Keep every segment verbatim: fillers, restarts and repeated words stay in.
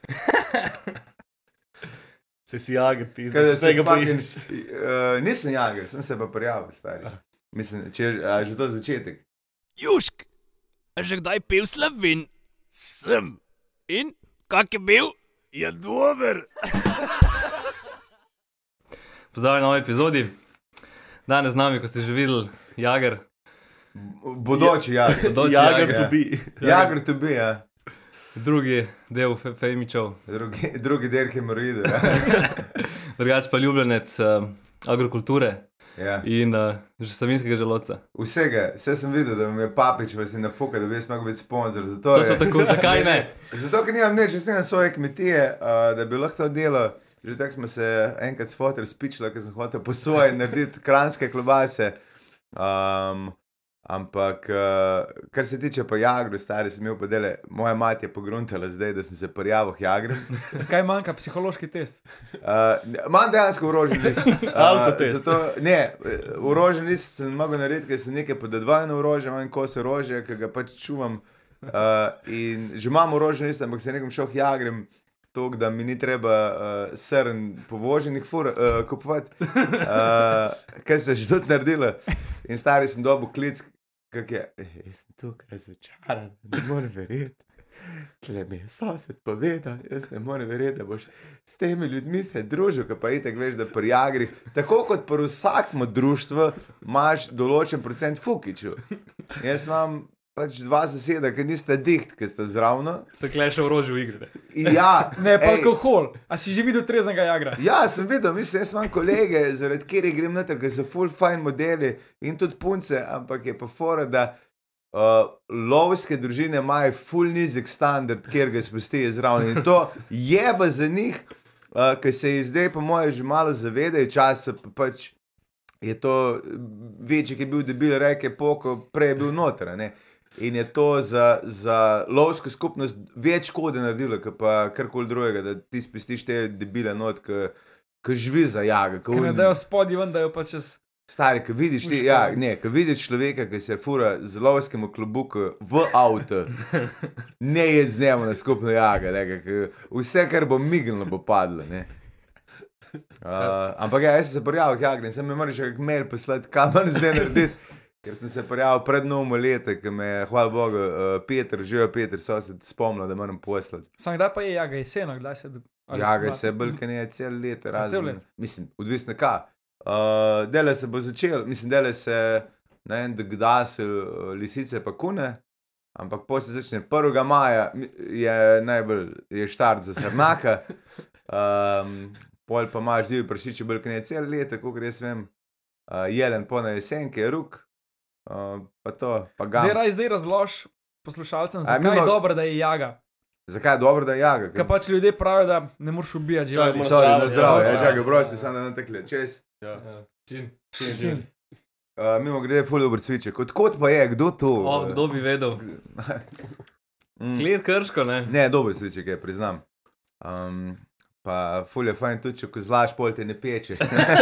Se si jager, pizda. Kaj, da Se se ga fucking, bojiš. uh, nisem jager, sem se pa prijavil, stari. Mislim, če a, že to začetek. Jušk, a že kdaj pil Slovin? Sem. In, kak je bil? Je dober. Pozdravljeni v novi epizodi. Danes z nami, ko ste že videli, Jager. Bodoči jager. Bodoči Jager Jager. to be. Jager to be, ja. Drugi del fe Fejmičev. Drugi, drugi del hemoroide. Drugač pa ljubljenec uh, agrokulture Ja. in uh, že savinskega želodca. Vsega, vse sem videl, da mi je papič vas in nafuka, da bi jaz mogel biti sponsor. Zato To so je, tako, zakaj ne? zato, ker nimam nič, jaz nimam svoje kmetije, uh, da bi lahko to delo. Že tako smo se enkrat s fotor spičila, ker sem hotel po svoje narediti kranjske klobase. Um, ampak, uh, kar se tiče pa Jagru, stari sem imel pa dele, moja mati je pogruntala zdaj, da sem se prijavil k Jagru. Kaj manjka, psihološki test? Uh, imam dejansko orožen list. Uh, Alkotest. zato, ne, orožen list sem mogel narediti, ker sem nekaj podedvajno orožje, imam kos orožja, ki ga pač čuvam. Uh, in že imam orožen list, ampak se nekom šel k Jagrem, toliko, da mi ni treba uh, srn povoženih fur uh, kupovati. Uh, kaj se je že tudi naredilo. In stari sem dobil klic, kak je, "Eh, jaz sem tukaj razočaran, ne morem verjeti. Tle mi je sosed povedal, jaz ne morem verjeti, da boš s temi ljudmi se družil, ki pa itek veš, da pri Jagrih, tako kot pri vsakmu društvu, imaš določen procent fukičev. Jaz imam pač dva zaseda, ki nista diht, ki sta zravno. Se kleše orožje v igri. In ja, Ne, pa ej, alkohol. A si že videl treznega Jagra? ja, sem videl, mislim, jaz imam kolege, zaradi katerih grem noter, ker so full fine modeli in tudi punce, ampak je pa fora, da uh, lovske družine imajo full nizek standard, kjer ga spustijo zraven. In to jeba za njih, uh, ker se jih zdaj po moje že malo zavedajo, časa pa pač je to večji, ki je bil debil, reke poko, prej je bil noter, a ne. In je to za, za lovsko skupnost več škode naredilo, kot pa karkoli drugega, da ti spustiš te debile not, ki živi za jaga. Ker ne dajo spodji ven, da jo pa čez... Stari, ko vidiš, ti, ja, ne, ko vidiš človeka, ki se fura z lovskim klobukom v avto, ne jed z njemu na skupno jaga, ne, vse, kar bo mignilo, bo padlo. Ne. Uh, ampak ja, jaz sem se prijavil k Jagri in sem mi moral še kak mail poslati, kaj manj zdaj narediti, ker sem se prijavil pred novo leto, ki me je, hvala Bogu, uh, Peter, živel Peter, sosed spomnil, da moram poslati. Sam kdaj pa je Jaga jeseno, kdaj se... do- ali Jaga spomladi? se bolj, ker je cel let, cel razen, let? mislim, odvisno kaj. Uh, dele se bo začel, mislim, dele se, ne vem, da kdaj se uh, lisice pa kune, ampak potem se začne prvega maja, mi- je najbolj, je štart za srnaka, um, pol pa imaš divji prašiči, bolj, ker je cel let, kot jaz vem, uh, jelen po na jesenke, ruk, uh, pa to, pa Daj gams. raj zdaj razlož poslušalcem, A, zakaj mimo- je dobro, da je Jaga. Zakaj je dobro, da je jaga? Ker pač ljudje pravijo, da ne moreš ubijati živali. Čakaj, Sorry, na Zdravje, zdravje, ja. ja, čakaj, prosti, samo da nam tekle, čez. Čin. Čin. Uh, mimo grede, ful dober cviček. Odkot pa je, kdo to? O, kdo bi vedel? Mm. Klet Krško, ne? Ne, dober cviček je, priznam. Um, pa ful je fajn tudi, če ko zlaš, pol te ne peče.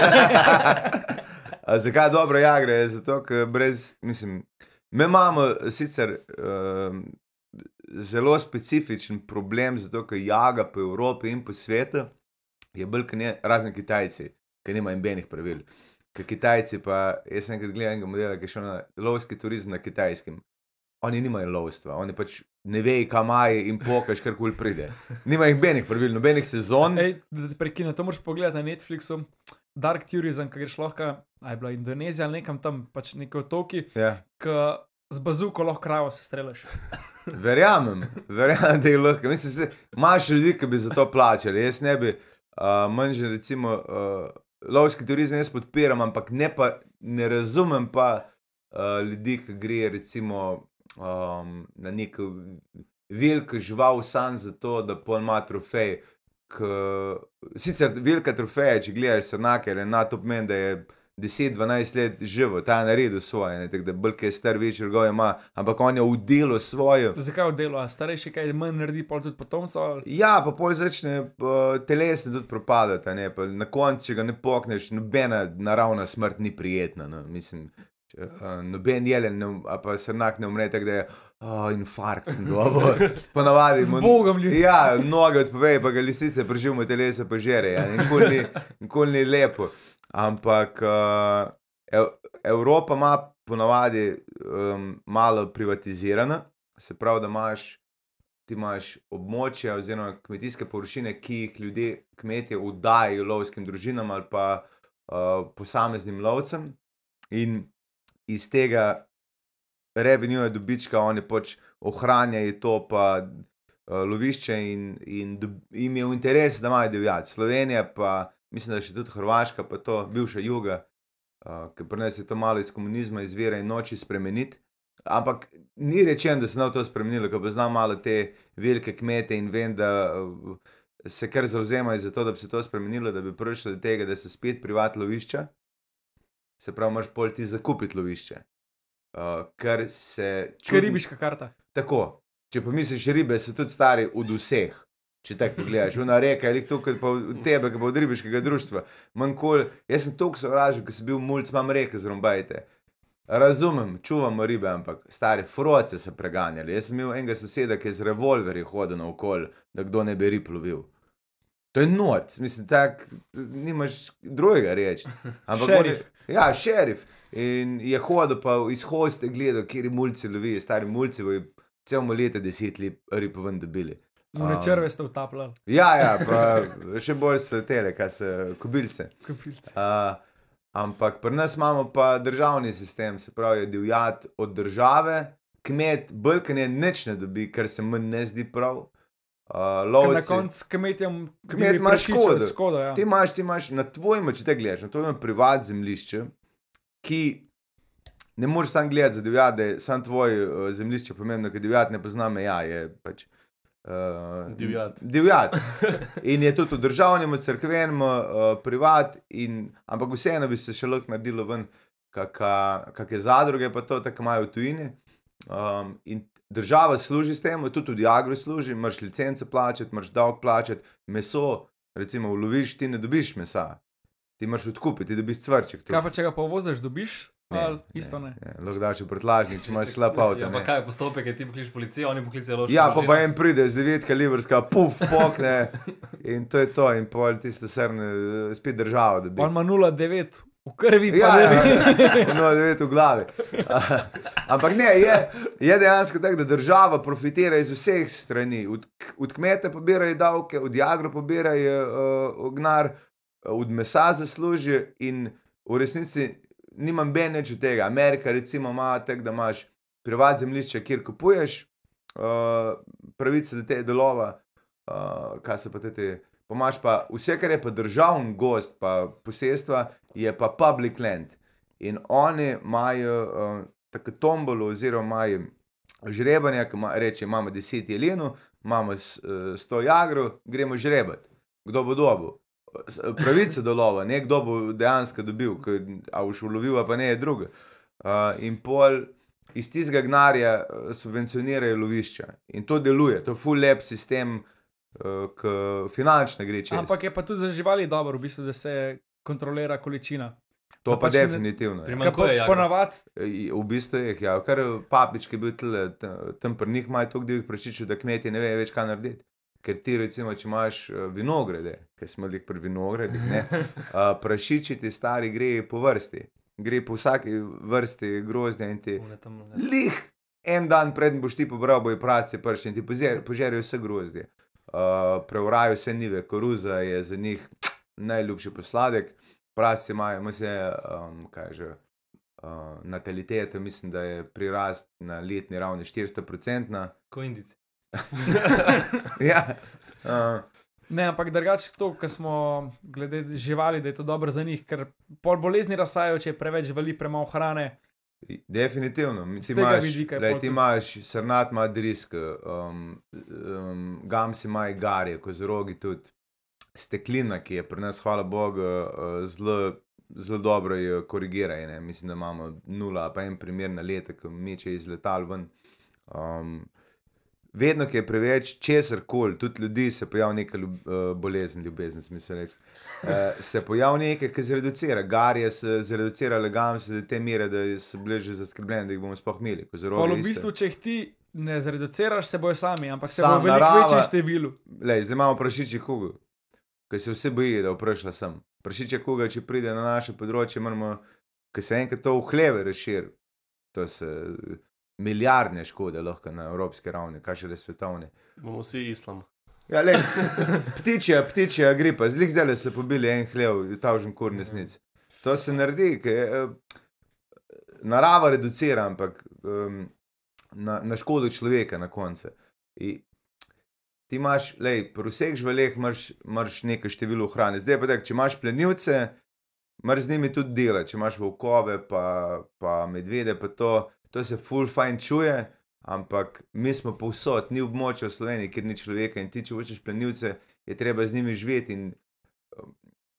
A zakaj je dobro Jagra? Je zato, ker brez, mislim, mi imamo sicer um, zelo specifičen problem, zato ker jaga po Evropi in po svetu je bolj, kot ne, razen Kitajci, ki nimajo nobenih pravil. Ker Kitajci pa, jaz sem enkrat gledal enega modela, ki je šel na lovski turizem na Kitajskem. Oni nimajo lovstva, oni pač ne vejo, kam imajo in pokaž, karkoli pride. Nimajo nobenih pravil, nobenih sezon. Ej, da te prekinem, to moraš pogledati na Netflixu. Dark Tourism, ki greš lahko, a je bila Indonezija ali nekam tam, pač neki otoki, Ja. ki z bazuko lahko kravo se strelaš. Verjamem, verjamem, da je lahko. Mislim, se, imaš ljudi, ki bi za to plačali. Jaz ne bi, uh, manj že recimo, uh, lovski turizem jaz podpiram, ampak ne, pa, ne razumem pa uh, ljudi, ki gre recimo um, na neko veliko žival sam zato, da pol ima trofej. K, sicer velika trofeja, če gledaš srnake, ali na to pomeni, da je deset dvanajst let živo, ta je naredil svoje, ne, tako da bolj, ki je star večji rgov ima, ampak on je v delu svojo. Zakaj v delu, a starejši kaj manj naredi, pol tudi potomcev? ali- Ja, pa pol začne uh, telesno tudi propadati, a ne, pa na koncu, če ga ne pokneš, nobena naravna smrt ni prijetna, no, mislim, če, uh, noben jelen, ne, um- a pa srnak ne umre, tako da je, oh, infarkt sem dobil. Ponavadi. Z Bogom ljudi. Ja, noge odpovejo, pa ga lisice preživimo, telesa pa žere. Ja. Nikoli ni, nikoli ni lepo. Ampak uh, Ev Evropa ima ponavadi um, malo privatizirana, se pravi, da imaš, ti imaš območja oziroma kmetijske površine, ki jih ljudje, kmetje oddajajo lovskim družinam ali pa uh, posameznim lovcem in iz tega revenue dobička oni pač ohranjajo to pa uh, lovišče in, in jim je v interesu, da imajo divjad. Slovenija pa, mislim, da še tudi Hrvaška, pa to bivša Juga, uh, ker pri nas je to malo iz komunizma izvira in noči spremeniti. Ampak ni rečeno, da se nam to spremenilo, ker poznam malo te velike kmete in vem, da uh, se kar zauzemajo za to, da bi se to spremenilo, da bi prišlo do tega, da se spet privat lovišča. Se pravi, moraš pol ti zakupiti lovišče. Uh, ker se čudno... Ker ribiška karta. Tako. Če pa misliš, ribe so tudi stari od vseh. Če tako pogledaš, ona reka, ali tukaj pa od tebe, ki pa od ribiškega društva. Manjkol, jaz sem toliko sovražil, ko sem bil mulc, imam reke zrumbajte. Razumem, čuvamo ribe, ampak stari froce se preganjali. Jaz sem imel enega soseda, ki je z revolverji hodil naokoli, da kdo ne bi rib lovil. To je norc, mislim, tak, nimaš drugega reči. Šerif. On, ja, šerif. In je hodil pa iz hoste gledal, kjeri mulci lovijo, stari mulci bojo celmo leta deset rib ven dobili. Mune Um, črve ste utapljali. Ja, ja, pa še bolj so tele, kaj se kobilce. Kopilce. Uh, ampak pri nas imamo pa državni sistem, se pravi, je divjad od države, kmet bolj nič ne dobi, kar se meni ne zdi prav. Uh, lovci, na koncu kmetjem kmet ima škodo. škodo ja. Ti imaš, ti imaš na tvojem, če te gledaš, na tvojem privat zemljišče, ki ne moreš sam gledati za divjad, da je sam tvoj uh, zemljišče pomembno, ker divjad ne pozna meja, je pač uh, Divjad. divjad. In je tudi v državnem, v cerkvenem uh, privat, in, ampak vseeno bi se še lahko naredilo ven kakšne zadruge, pa to tako imajo v tujini. Um, in država služi s tem, tudi tudi agro služi, moraš licence plačati, moraš davek plačati, meso, recimo v lovišču ti ne dobiš mesa, ti moraš odkupiti, ti dobiš cvrček. Kaj pa če ga pa uvoziš, dobiš? Ne, Ali isto ne? ne. Lahko daš v prtlažnik, če imaš slab avto. Ja, pa ne. kaj, postopek je ti poklič policijo, oni poklicajo ložko Ja, pa družino. pa en pride z devet kalibrska, puf, pokne in to je to, in pol tiste srne spet država dobi. On ima nula devet v krvi, pa Ja, ne ja, bi. ja, nula devet v glavi. Ampak ne, je, je dejansko tako, da država profitira iz vseh strani. Od, od kmeta pobirajo davke, od jagro pobirajo uh, gnar, od mesa zaslužijo in v resnici nimam ben nič od tega. Amerika recimo ima tako, da imaš privat zemljišče, kjer kupuješ uh, pravice do te dolova, uh, kaj se pa te te... Pomaš pa vse, kar je pa državni gost, pa posestva, je pa public land. In oni imajo uh, tako tombolo oziroma imajo žrebanja, ki ima, reče, imamo deset jelenov, imamo sto jagrov, gremo žrebati. Kdo bo dobil? Pravice do lova, ne kdo bo dejansko dobil, a boš ulovil, pa ne je druga. Uh, in pol iz tistega gnarja subvencionirajo lovišča. In to deluje, to je full lep sistem, ki finančno gre čez. Ampak je pa tudi za živali dobro, v bistvu, da se kontrolira količina. To da pa pač ne- definitivno. je. Primanjkuje jagra. Ponavad, I- V bistvu je, ja, kar papič, ki je bil tle, t- tam pri njih imajo toliko divjih prašičev, da kmetje ne vejo več, kaj narediti. Ker ti recimo, če imaš uh, vinograde, ker smo jih pri vinogradih, ne, uh, prašiči ti stari gre po vrsti. Gre po vsaki vrsti grozdja in ti One tam, ne. lih en dan preden boš ti pobral, bojo praci pršči in ti požer- požerijo vse grozdje. Uh, preurajo vse nive, koruza je za njih najljubši posladek, praci imajo, mislim, um, kaj že, uh, nataliteta, mislim, da je prirast na letni ravni štiristo procentna. Ko indici. Ja, uh, ne, ampak drugače to, kar smo glede živali, da je to dobro za njih, ker pol bolezni razsajajo, če je preveč živali, premalo hrane. definitivno. Ti tega imaš, vidika je glej, pol ti tudi- imaš srnat ima drisk, um, um, gamsi ima garje, kozorogi tudi. Steklina, ki je pri nas, hvala Bogu, uh, zelo, zelo dobro jo korigirajo. ne. Mislim, da imamo nula, pa en primer na leto, ki meče iz letal ven. Um, vedno, ki je preveč česar koli, tudi ljudi se pojavi neka ljub, uh, bolezen, ljubezen, smisel reči. Uh, se pojavi nekaj, ki zreducira. Garje se zreducira, legam se do te mere, da so bili že zaskrbljeni, da jih bomo sploh imeli. Pol v bistvu, če jih ti ne zreduciraš, se bojo sami, ampak se Sam bojo veliko narava- večjem številu. Lej, zdaj imamo prašičji kugo, ki se vsi boji, da bo prišla sem. Prašičja kuga, če pride na naše področje, moramo, ker se enkrat to v hleve razširi, to se milijardne škode lahko na evropski ravni, kaj še le svetovne. Bomo vsi islam. Ja, lej, ptičja, ptičja gripa, zlih zdaj se pobili en hlev, ta užen kur nesnic. To se naredi, ker narava reducira, ampak um, na, na škodo človeka na koncu. In ti imaš, lej, pri vseh živaleh imaš nekaj število hrane. Zdaj pa tak, če imaš plenilce, moraš z njimi tudi delati. Če imaš volkove, pa, pa medvede, pa to, to se ful fajn čuje, ampak mi smo povsod, ni območja v Sloveniji, kjer ni človeka in ti, če hočeš plenilce, je treba z njimi živeti in um,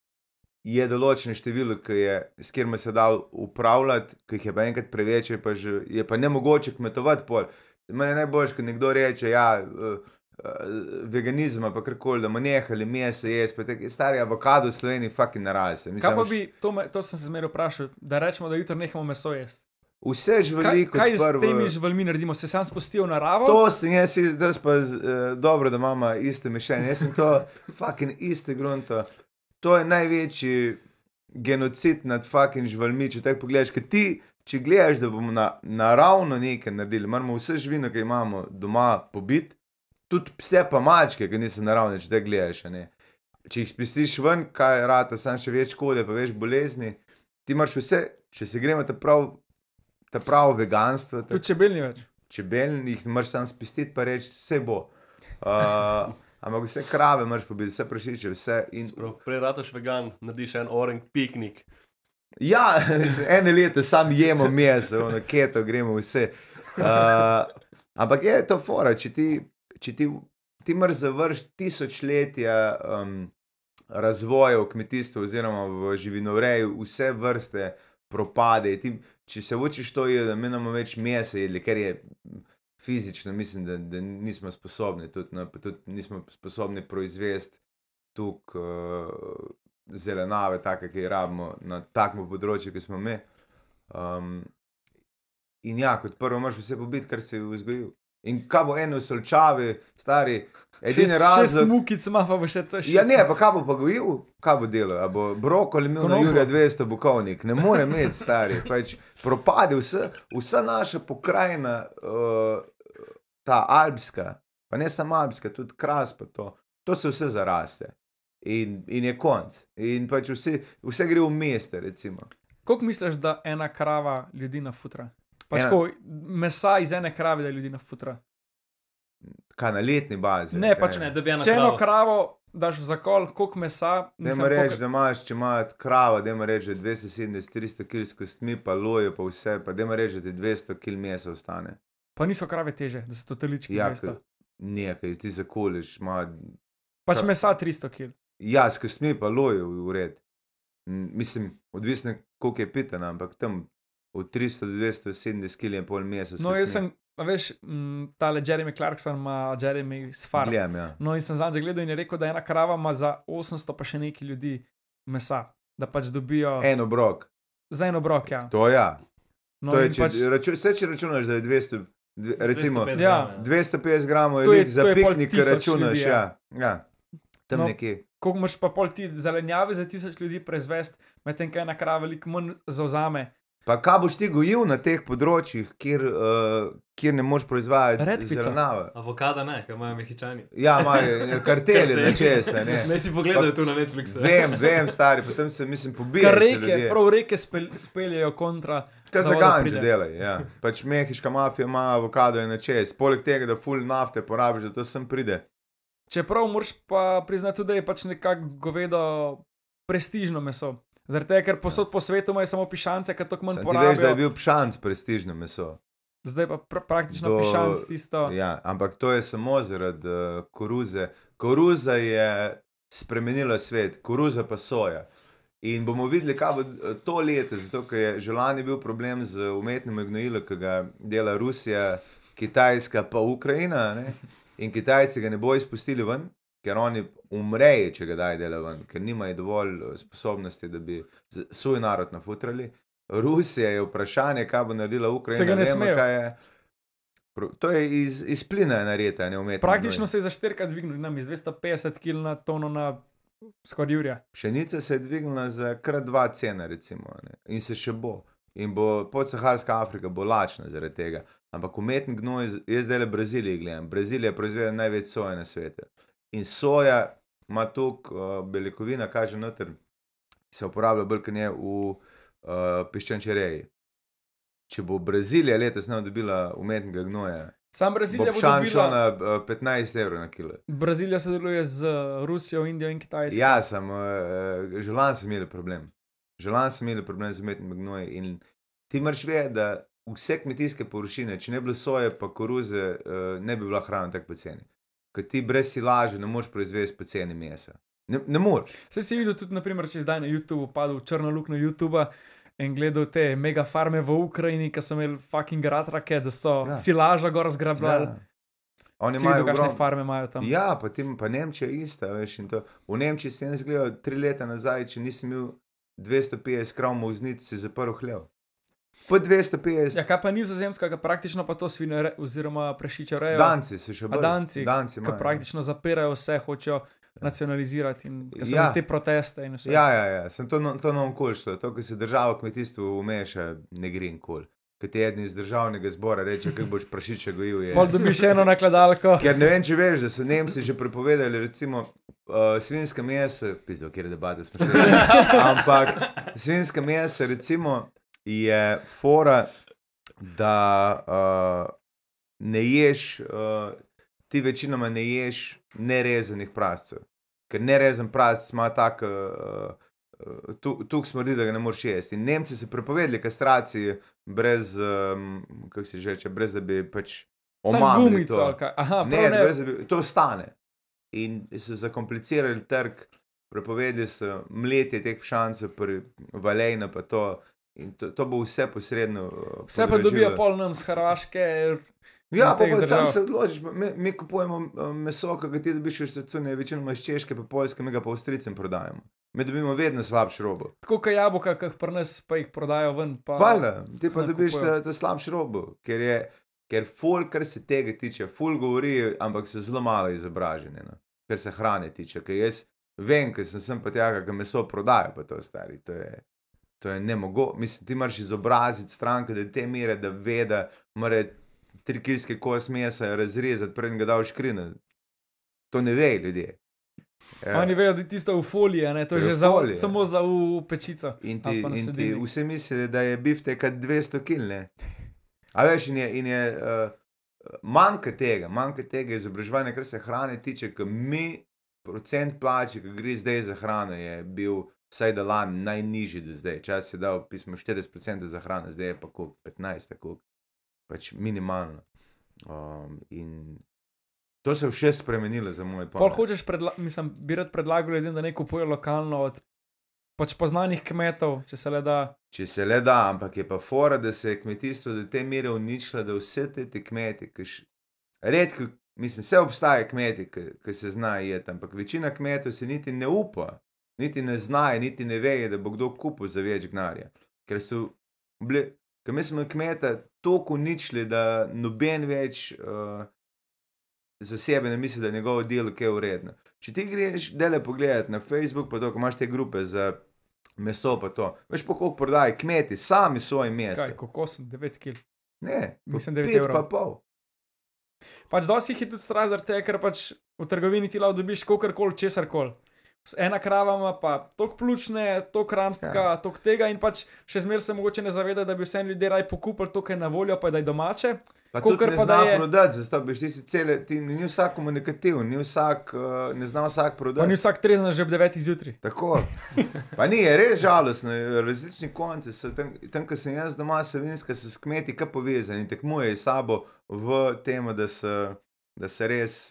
je določeno število, ki je, s kjerima se da upravljati, ki jih je pa enkrat preveč, je pa, že, je pa nemogoče kmetovati pol. Mene najboljš, ko nekdo reče, ja, uh, veganizma, pa karkoli, da bomo nehali meso jesti, pa tak, stari avokado v Sloveniji fucking naraste. Kaj pa bi, to, me, to sem se zmeraj vprašal, da rečemo, da jutro nehamo meso jesti. Vse živali kot Kaj s prvo. temi živalmi naredimo? Se sam spustijo v naravo? To sem jaz, jaz pa z, uh, dobro, da imamo iste mišljenje. Jaz sem to fucking iste grunto. To je največji genocid nad fucking živalmi, če tako pogledaš, ker ti, če gledaš, da bomo na, naravno nekaj naredili, moramo vse živino, ki imamo doma pobiti, tudi pse pa mačke, ki niso naravne, če te gledaš, ne. Če jih spustiš ven, kaj rata, sam še več škode, pa več bolezni, ti moraš vse, če se gremo ta prav, ta pravo veganstvo, ta Tudi čebel ni več. čebel, jih moraš sam spustiti, pa reči, vse bo. Uh, ampak vse krave moraš pobiti, vse prašiče, vse. In... Prej rataš vegan, narediš en orang piknik. Ja, ene leta sam jemo meso, ono keto, gremo vse. Uh, ampak je to fora, če ti Če ti, ti moraš završiti tisočletja um, razvoja v kmetijstvu oziroma v živinovreji, vse vrste propade. Ti, če se hočeš to jedeti, da mi imamo več mesa jedli, ker je fizično, mislim, da, da nismo sposobni, tudi, no, tudi nismo sposobni proizvesti tukaj uh, zelenave, take, ki rabimo na takem področju, ki smo mi. Um, in ja, kot prvo moraš vse pobiti, kar si vzgojil. In kaj bo eno v Solčavi, stari, edini razlog... Šest mukic ima, pa bo še to šest. Ja ne, pa kaj bo pa gojil? Kaj bo delal? A bo brokoli imel na Jurija dvesto bukovnik? Ne more imeti, stari. Pač propade vse, vsa naša pokrajina, uh, ta alpska, pa ne samo alpska, tudi Kras pa to, to se vse zaraste. In, in je konc. In pač vse, vse gre v meste, recimo. Koliko misliš, da ena krava ljudi nafutra? Pač Ena- ko mesa iz ene krave, da ljudi nafutra. Kaj na letni bazi? Ne, kaj? pač Ne, dobi ena Če eno krava. kravo daš v zakol, koliko mesa... Dajmo reči, da imaš, če ima krava, dajmo reči, da dvesto sedemdeset do tristo kil s kostmi, pa lojo, pa vse, pa dajmo reči, da ti dvesto kil mesa ostane. Pa niso krave teže, da so to telički Ja, dvesto. nekaj, ti zakoliš, ima... Pač ka- mesa tristo kil. Ja, s kostmi pa lojo v red. M, Mislim, odvisno, koliko je pitena, ampak tam od tristo do dvesto sedemdeset kil je pol mesa s No, kostmi. jaz sem, a veš, m, tale Jeremy Clarkson ima Jeremy Sfar. Gledam, ja. No, in sem zadnjič gledal in je rekel, da ena krava ima za osemsto pa še neki ljudi mesa. Da pač dobijo En obrok, za en obrok, ja. to ja. No, To je, in če, pač, račun, vse, če računaš, da je dvesto, dve, recimo, dvesto petdeset Ja. gramov, dvesto petdeset gramov je To je- lik za to je pol piknik, ki tisoč računaš, ljudi, ja. ja. ja. Tam No. nekje. koliko moraš pa pol ti zelenjave za tisoč ljudi proizvesti, medtem ko ena krava veliko manj zauzame. Pa kaj boš ti gojil na teh področjih, kjer, uh, kjer ne moreš proizvajati Redkvico. zelenjave? Avokada ne, ker imajo mehičani. Ja, imajo karteli na česa, ne. Ne si pogledal tu na Netflixu. Vem, vem, stari, potem se, mislim, Kar pobijajo se reke, ljudje. prav reke spel, speljejo kontra. Kaj da za voda ganče pride. delajo, ja. Pač mehiška mafija ima avokado in na čez. Poleg tega, da full nafte porabiš, da to sem pride. Čeprav moraš pa priznati tudi, da je pač nekako govedo prestižno meso. Zaradi tega, ker posod po svetu imajo samo pišance, ker toliko manj Sam ti veš, da je porabijo. bil pšanc prestižno meso. Zdaj pa pr praktično Do- pišanc tisto. Ja, ampak to je samo zaradi uh, koruze. Koruza je spremenila svet, koruza pa soja. In bomo videli, kaj bo eh, to leto, zato ker je že lani bil problem z umetnim gnojilom, ki ga dela Rusija, Kitajska pa Ukrajina. Ne? In Kitajci ga ne bojo izpustili ven, ker oni umrejo, če ga daj dela ven, ker nimajo dovolj eh, sposobnosti, da bi z- svoj narod nafutrali. Rusija je vprašanje, kaj bo naredila Ukrajina. Se ga ne Vemo, smejo. kaj je. To je iz, iz plina narejeno, ne umetno. Praktično se je za štirikrat dvignil, nam iz dvesto petdeset kilogramov na tono na skoraj jurja. Pšenica se je dvignila za krat dva cena, recimo, ne? In se še bo. In bo podsaharska Afrika bo lačna zaradi tega. Ampak umetni gnoj, jaz zdaj le Braziliji gledam. Brazilija proizvede največ soje na svetu. In soja ima toliko uh, beljakovina, kaže noter, se uporablja bolj kot ne v uh, piščančereji. Če bo Brazilija letos ne dobila umetnega gnoja, Sam bo Brazilija bo pšan šel dobila, na uh, petnajst evrov na kilo. Brazilija sodeluje z Rusijo, Indijo in Kitajsko. Ja, sem, uh, že lani sem imeli problem. Že lani sem imeli problem z umetnim gnojem in ti moraš vedeti, da vse kmetijske površine, če ne bi bilo soje pa koruze, uh, ne bi bila hrana tako poceni. Ker ti brez silaže ne moreš proizvesti poceni mesa. Ne, ne moreš. Saj si videl tudi, naprimer, če zdaj na YouTubeu padel v črno luknjo YouTuba in gledal te mega farme v Ukrajini, ki so imeli fucking ratrake, da so Ja. silaža gor zgrabljali. Ja. Oni Si videl, imajo kakšne ogrom... farme imajo tam. Ja, pa, tim, pa Nemčija je ista, veš, in to. V Nemčiji sem jaz gledal tri leta nazaj, če nisem imel dvesto petdeset krav voznic, si zaprl hlev. Po dvesto petdeset. Ja, kaj pa Nizozemska, ki praktično pa to svine re, oziroma prešiče rejo. Danci se še A bolj. Danci, Danci ki imajo. praktično zapirajo vse, hočejo nacionalizirati in ki so Ja. ja. te proteste in vse. Ja, ja, ja, sem to, no- to novom kol šlo. To, ko se država v kmetijstvu umeša, ne gre nikoli. Ker ti eden iz državnega zbora reče, kako boš prašiče gojil. Je... Pol dobiš eno nakladalko. Ker ne vem, če veš, da so Nemci že prepovedali, recimo, uh, svinjska mesa, pizdo, kjer debate smo šli, ampak svinjska mesa, recimo, je fora, da uh, ne ješ, uh, ti večinoma ne ješ nerezanih prascev. Ker nerezen prasc ima tak, uh, uh, tukaj smrdi, da ga ne moreš jesti. In Nemci so prepovedali kastraciji brez, um, kako se že reče, brez da bi pač Sam omamili gumico to. ali kaj. Aha, Ne, prav ne. brez da bi, to stane. In so zakomplicirali trg, prepovedali so mletje teh pšancev pri Valejna pa to. In to, to bo vse posredno uh, Vse pa podražilo. dobijo pol nam z Hrvaške. Ja, in pa, teh pa sam držav. se odločiš, pa mi, mi kupujemo uh, meso, ki ga ti dobiš v Sacune, večinoma iz Češke, pa Poljske, mi ga pa Avstrijcem prodajamo. Mi dobimo vedno slabši robo. Tako kot jabolka, ki jih pri nas pa jih prodajo ven. Pa... Hvala, ti pa ne dobiš kupujejo. ta, ta slabši robo, ker je, ker ful, kar se tega tiče, ful govori, ampak so zelo malo izobraženi, no? Kar se hrane tiče, ker jaz vem, ker sem sem pa tega, ki meso prodaja, pa to stari, to je, to je nemogo, mislim, ti moraš izobraziti stranke, da te mere, da ve, da mora tri kilske kos mesa razrezati, preden ga da v škrino. To ne ve ljudje. Ja. Oni vejo, da je tisto v foliji, ne? To je Je že v za, foliji. samo za v pečico. In Ali ti, pa na in ti sledilnik. vsi mislijo, da je bifteka dvesto kil, ne? A veš, in je, in je uh, manjka tega, manjka tega izobraževanja, kar se hrane tiče, ker mi procent plače, ki gre zdaj za hrano, je bil vsaj da lani najnižji do zdaj. Čas je dal pismo štirideset procentov za hrano, zdaj je pa koliko, petnajst, tako, pač minimalno. Um, in to se je še spremenilo za moj Pol hočeš, predla mislim, bi rad predlagal ljudem, da ne kupujejo lokalno od pač poznanih kmetov, če se le da. Če se le da, ampak je pa fora, da se je kmetijstvo do te mere uničilo, da vse te, te kmeti, ki š... redko, mislim, vse obstaja kmeti, ki, ki se znajo jeti, ampak večina kmetov se niti ne upa, niti ne znajo, niti ne vejo, da bo kdo kupil za več gnarja. Ker so bili, ker mi smo kmeta toliko uničili, da noben več uh, za sebe ne misli, da je njegovo delo kaj uredno. Če ti greš dele pogledati na Facebook, pa to, ko imaš te grupe za meso pa to, veš pa koliko prodaje kmeti, sami svoje meso. Kaj, kokos, devet kil. Ne, po Mislim, devet pet evrov. pa pol. Pač dosti jih je tudi strah zaradi tega, ker pač v trgovini ti lahko dobiš kogarkoli, česarkoli. Ena krava ima pa tok pljučne, tok ramstka, ja. tok tega in pač še zmer se mogoče ne zaveda, da bi vse ljudi raj pokupili to, kar je na voljo, pa da je domače. Pa Kakor tudi ne pa da zna je- prodati, zato biš ti si cele, ti, ni vsak komunikativ, ni vsak, uh, ne zna vsak Pa prodati. ni vsak trezen že ob devetih zjutraj. Tako. Pa ni, je res žalostno, različni konci so, tam, tam ko sem jaz doma savinska, so s kmeti kar povezani in tekmujejo s sabo v tem, da se, da se res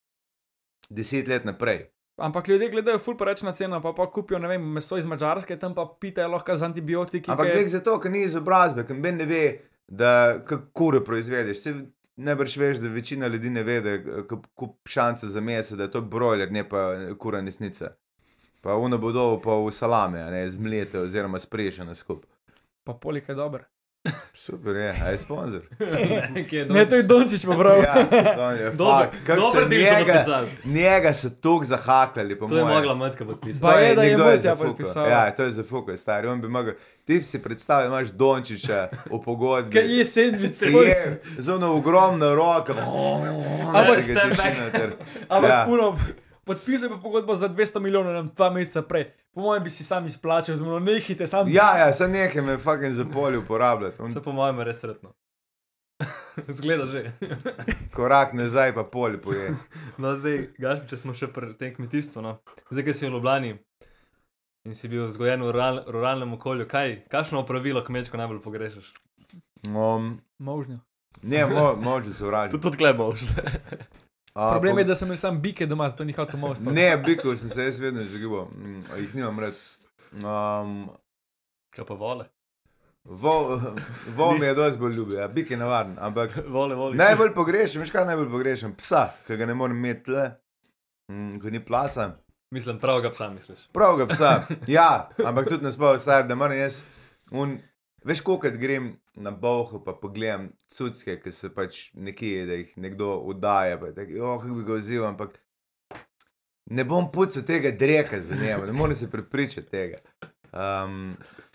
deset let naprej. Ampak ljudje gledajo ful preveč na ceno, pa pa kupijo, ne vem, meso iz Madžarske, tam pa pitajo lahko z antibiotiki. Ampak ki- gled zato, ker ni izobrazbe, ker ben ne ve, da kako kure proizvedeš. Se najbrž veš, da večina ljudi ne ve, da kup šanca za meso, da je to brojler, ne pa kura nesnica. Pa uno bodo pa v salame, a ne zmlete oziroma sprešene skup. Pa polik je dober. Super je, a je sponzor. Ne, to je Dončić pobral. Ja, to je, Dober- fuck, kako dober se del so njega, napisali. njega so tuk zahakljali, po To je mojem. mogla Matka podpisati. Pa je, da je nekdo Matja zafukal. podpisal. Ja, to je zafukal, stari. On bi mogel, ti si predstavljal, imaš Dončića v pogodbi. Kaj je sendvič, Je, z ono ogromno roko. Ampak Se ga tiši noter. Ampak Ja. puno, podpisal bi pogodbo za dvesto milijonov nam dva meseca prej. Po mojem bi si sam izplačal, zelo nehite sam. Ja, ja, sem nekaj me fucking zapolj uporabljati. On Se po mojem je res sretno. Zgleda že. korak nazaj pa pol poje. No, zdaj, Gašpi, če smo še pri tem kmetijstvu, no. Zdaj, ki si v Ljubljani in si bil vzgojen v rural, ruralnem okolju, kaj, kakšno opravilo kmečko najbolj pogrešaš? Um, Možno. ne, mo, moče sovražiti. Tudi tudi klemoš. A, Problem po- je, da sem imel sam bike doma, zato ni hotel most. Ne, bikov sem se jaz vedno izogibal, mm, jih nimam rad. Um, Kaj pa vole? vol, vol mi je dosti bolj ljubi, ja, bik je navaden, ampak Vole, vole. najbolj pogrešam, veš kaj najbolj pogrešam? Psa, ki ga ne morem imeti tle, mm, ko ni placa. Mislim, pravega psa misliš. Pravega psa, ja, ampak tudi ne spal star, da moram jaz, un, veš kolikrat grem na Bolho pa pogledam cucke, ki se pač nekje, da jih nekdo udaja, pa je tako, jo, kako bi ga vzel, ampak ne bom pucal tega dreka za njemu, ne morem se prepričati tega. Um,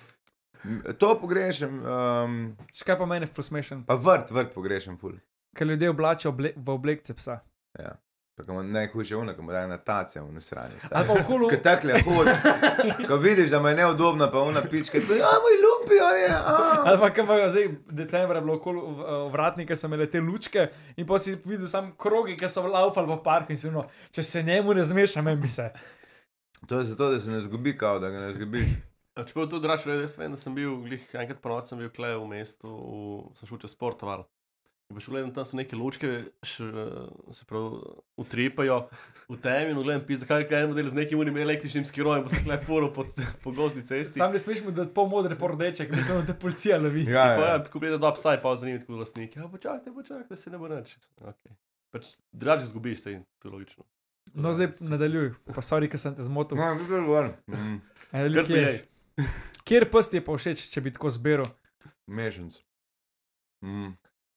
to pogrešam, um, Še kaj pa mene ful smešen, pa vrt, vrt pogrešam ful. ker ljudje oblačijo oble v oblekce psa. Ja. Pa ko mu najhujše uno, ko mu daje natacija v nesranje. Ali pa okolo, Ko takle hod, ko vidiš, da mu je neudobna, pa una pička, ti, a moj lumpi, on je, a. ali pa kam imajo zdaj, decembra je bilo okolo v- vratnika, so imeli te lučke in pa si videl sam krogi, ki so laufali po parku in si no, če se njemu ne zmeša, meni bi se. To je zato, da se ne zgubi, kao, da ga ne zgubiš. Čeprav tudi drač, jaz vem, da sem bil, glih, enkrat po noči sem bil kle v mestu, v, sem šel čez sportoval. In pa še gledam, tam so neke lučke, š, se pravi, utripajo v temi in gledam, pizda, kaj je model z nekim unim električnim skirojem, pa se kle furo po, po gozdni cesti. Sam ne smeš mu dati pol modre, pol rdeče, ker mislim, da te policija lovi. Ja, Pa ja. ja, ko pride dva psa, pa zanimivo tako lastniki. Ja, počakajte, počakajte, se ne bo nič. Okay. Pač drugače zgubiš se in to je logično. No, zdaj nadaljuj, pa sorry, ker sem te zmotil. No, bi bil gor. Mm, Ej, Kar lih pa ješ. jej. Kjer pes ti je pa všeč, če bi tako zbiral? mešanc. Mm.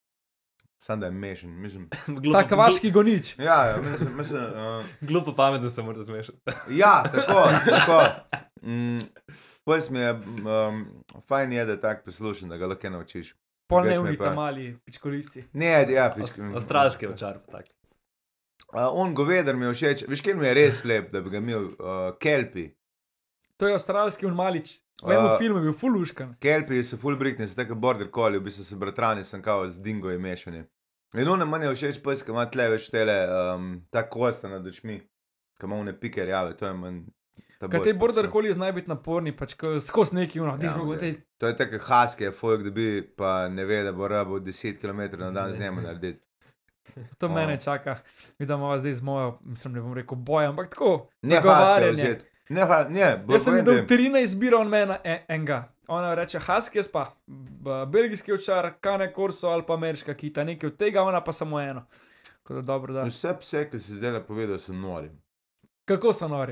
Sam da je mešan, mislim. Glupo, Ta kavaški gonič. Ja, ja, mislim, mislim uh, Glupo pameten se mora zmešati. ja, tako, tako. Mm, pes mi je, um, fajn je, da je tak poslušen, da ga lahko naučiš. Pol Drugače ne mi je uvi pa- tam mali pičkolisci. Ne, ja, piš, Avstralski očar pa tak. Uh, on goveder mi je všeč, veš, kjer mi je res lep, da bi ga imel, uh, kelpi. To je avstralski unmalič. V enem A- filmu je bil fuluškan. Kelpi so full brickni, so tako border collie, v bistvu so bratrani, sem kao z dingo je mešani. In ono meni je všeč pes, ki ima tle več tele, um, ta kosta nad očmi, ki ima one pike rjave, to je manj. Kaj te border collie znaj biti naporni, pač ko skozi neki uno, Ja, ja, ok. te, To je tako husky, je folk dobi, pa ne ve, da bo rabo deset kilometrov na dan z njemu narediti. to O. mene čaka. Vidim, da zdaj z mojo, mislim, ne bom rekel boj, ampak tako. Ne husky dogovarjanje. vzeti. Ne, ha, ne, bo Jaz sem povem videl ti. trinajst izbira on mena en, enega. Ona reče husky, jaz pa b- belgijski ovčar, kane korso ali pa ameriška kita, nekaj od tega, ona pa samo eno. Tako da dobro, da. Vse pse, ki si zdaj povedal, so nori. Kako so nori?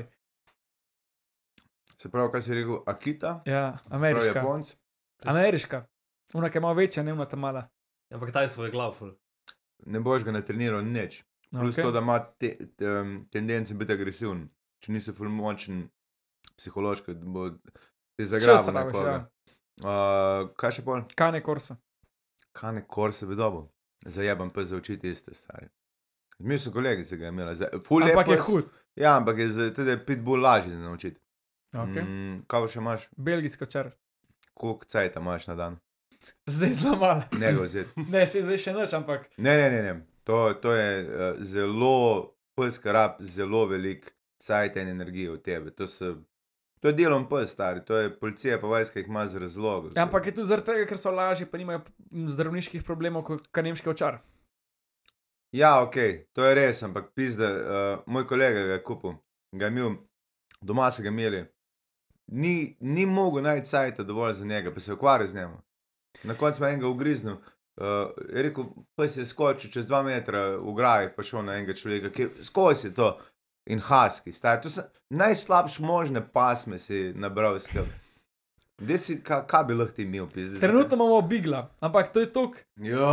Se pravi, kaj si rekel, Akita, Ja, pravi ameriška. Japonc. Ameriška. Una, ki je malo večja, ne una ta mala. Ampak taj svoj glav, ful. Ne boš ga natreniral nič. Plus Okej. to, da ima te, te, um, tendence biti agresiven. Če nisi ful močen psihološko, da bo te Čas zagrabil rabiš, nekoga. ja. Uh, kaj še pol? Kane korso. Kane korse bi dobil. Zajebam pa za oči tiste stari. Mi so kolegice ga imela. Za, ful Ampak lep je pes. hud. Ja, ampak je za tudi pitbull lažji za naučiti. Okay. Mm, kaj pa še imaš? Belgijski ovčar. Koliko cajta imaš na dan? Zdaj zelo malo. Ne ga vzeti. Ne, se zdaj še nič, ampak Ne, ne, ne, ne. To, to je uh, zelo, pes rab zelo velik cajt in energije v tebi. To, so, to je delom pes, stari. To je policija pa vojska jih ima z razlogom. ampak je tudi zaradi tega, ker so lažji, pa nimajo m, zdravniških problemov kot nemški ovčar. Ja, ok, to je res, ampak pizda, uh, moj kolega ga je kupil, ga je imel, doma so ga imeli. Ni, ni mogel najti cajta dovolj za njega, pa se je ukvarjal z njim. Na koncu me enega ugriznil. Uh, je rekel, pes je skočil čez dva metra v graj, pa šel na enega človeka, ki je skozi to in husky, stari. To so najslabše možne pasme si nabral skrb. Dej si, ka, kaj bi lahko ti imel? Pizdi, Trenutno imamo Bigla, ampak to je tok. Jo,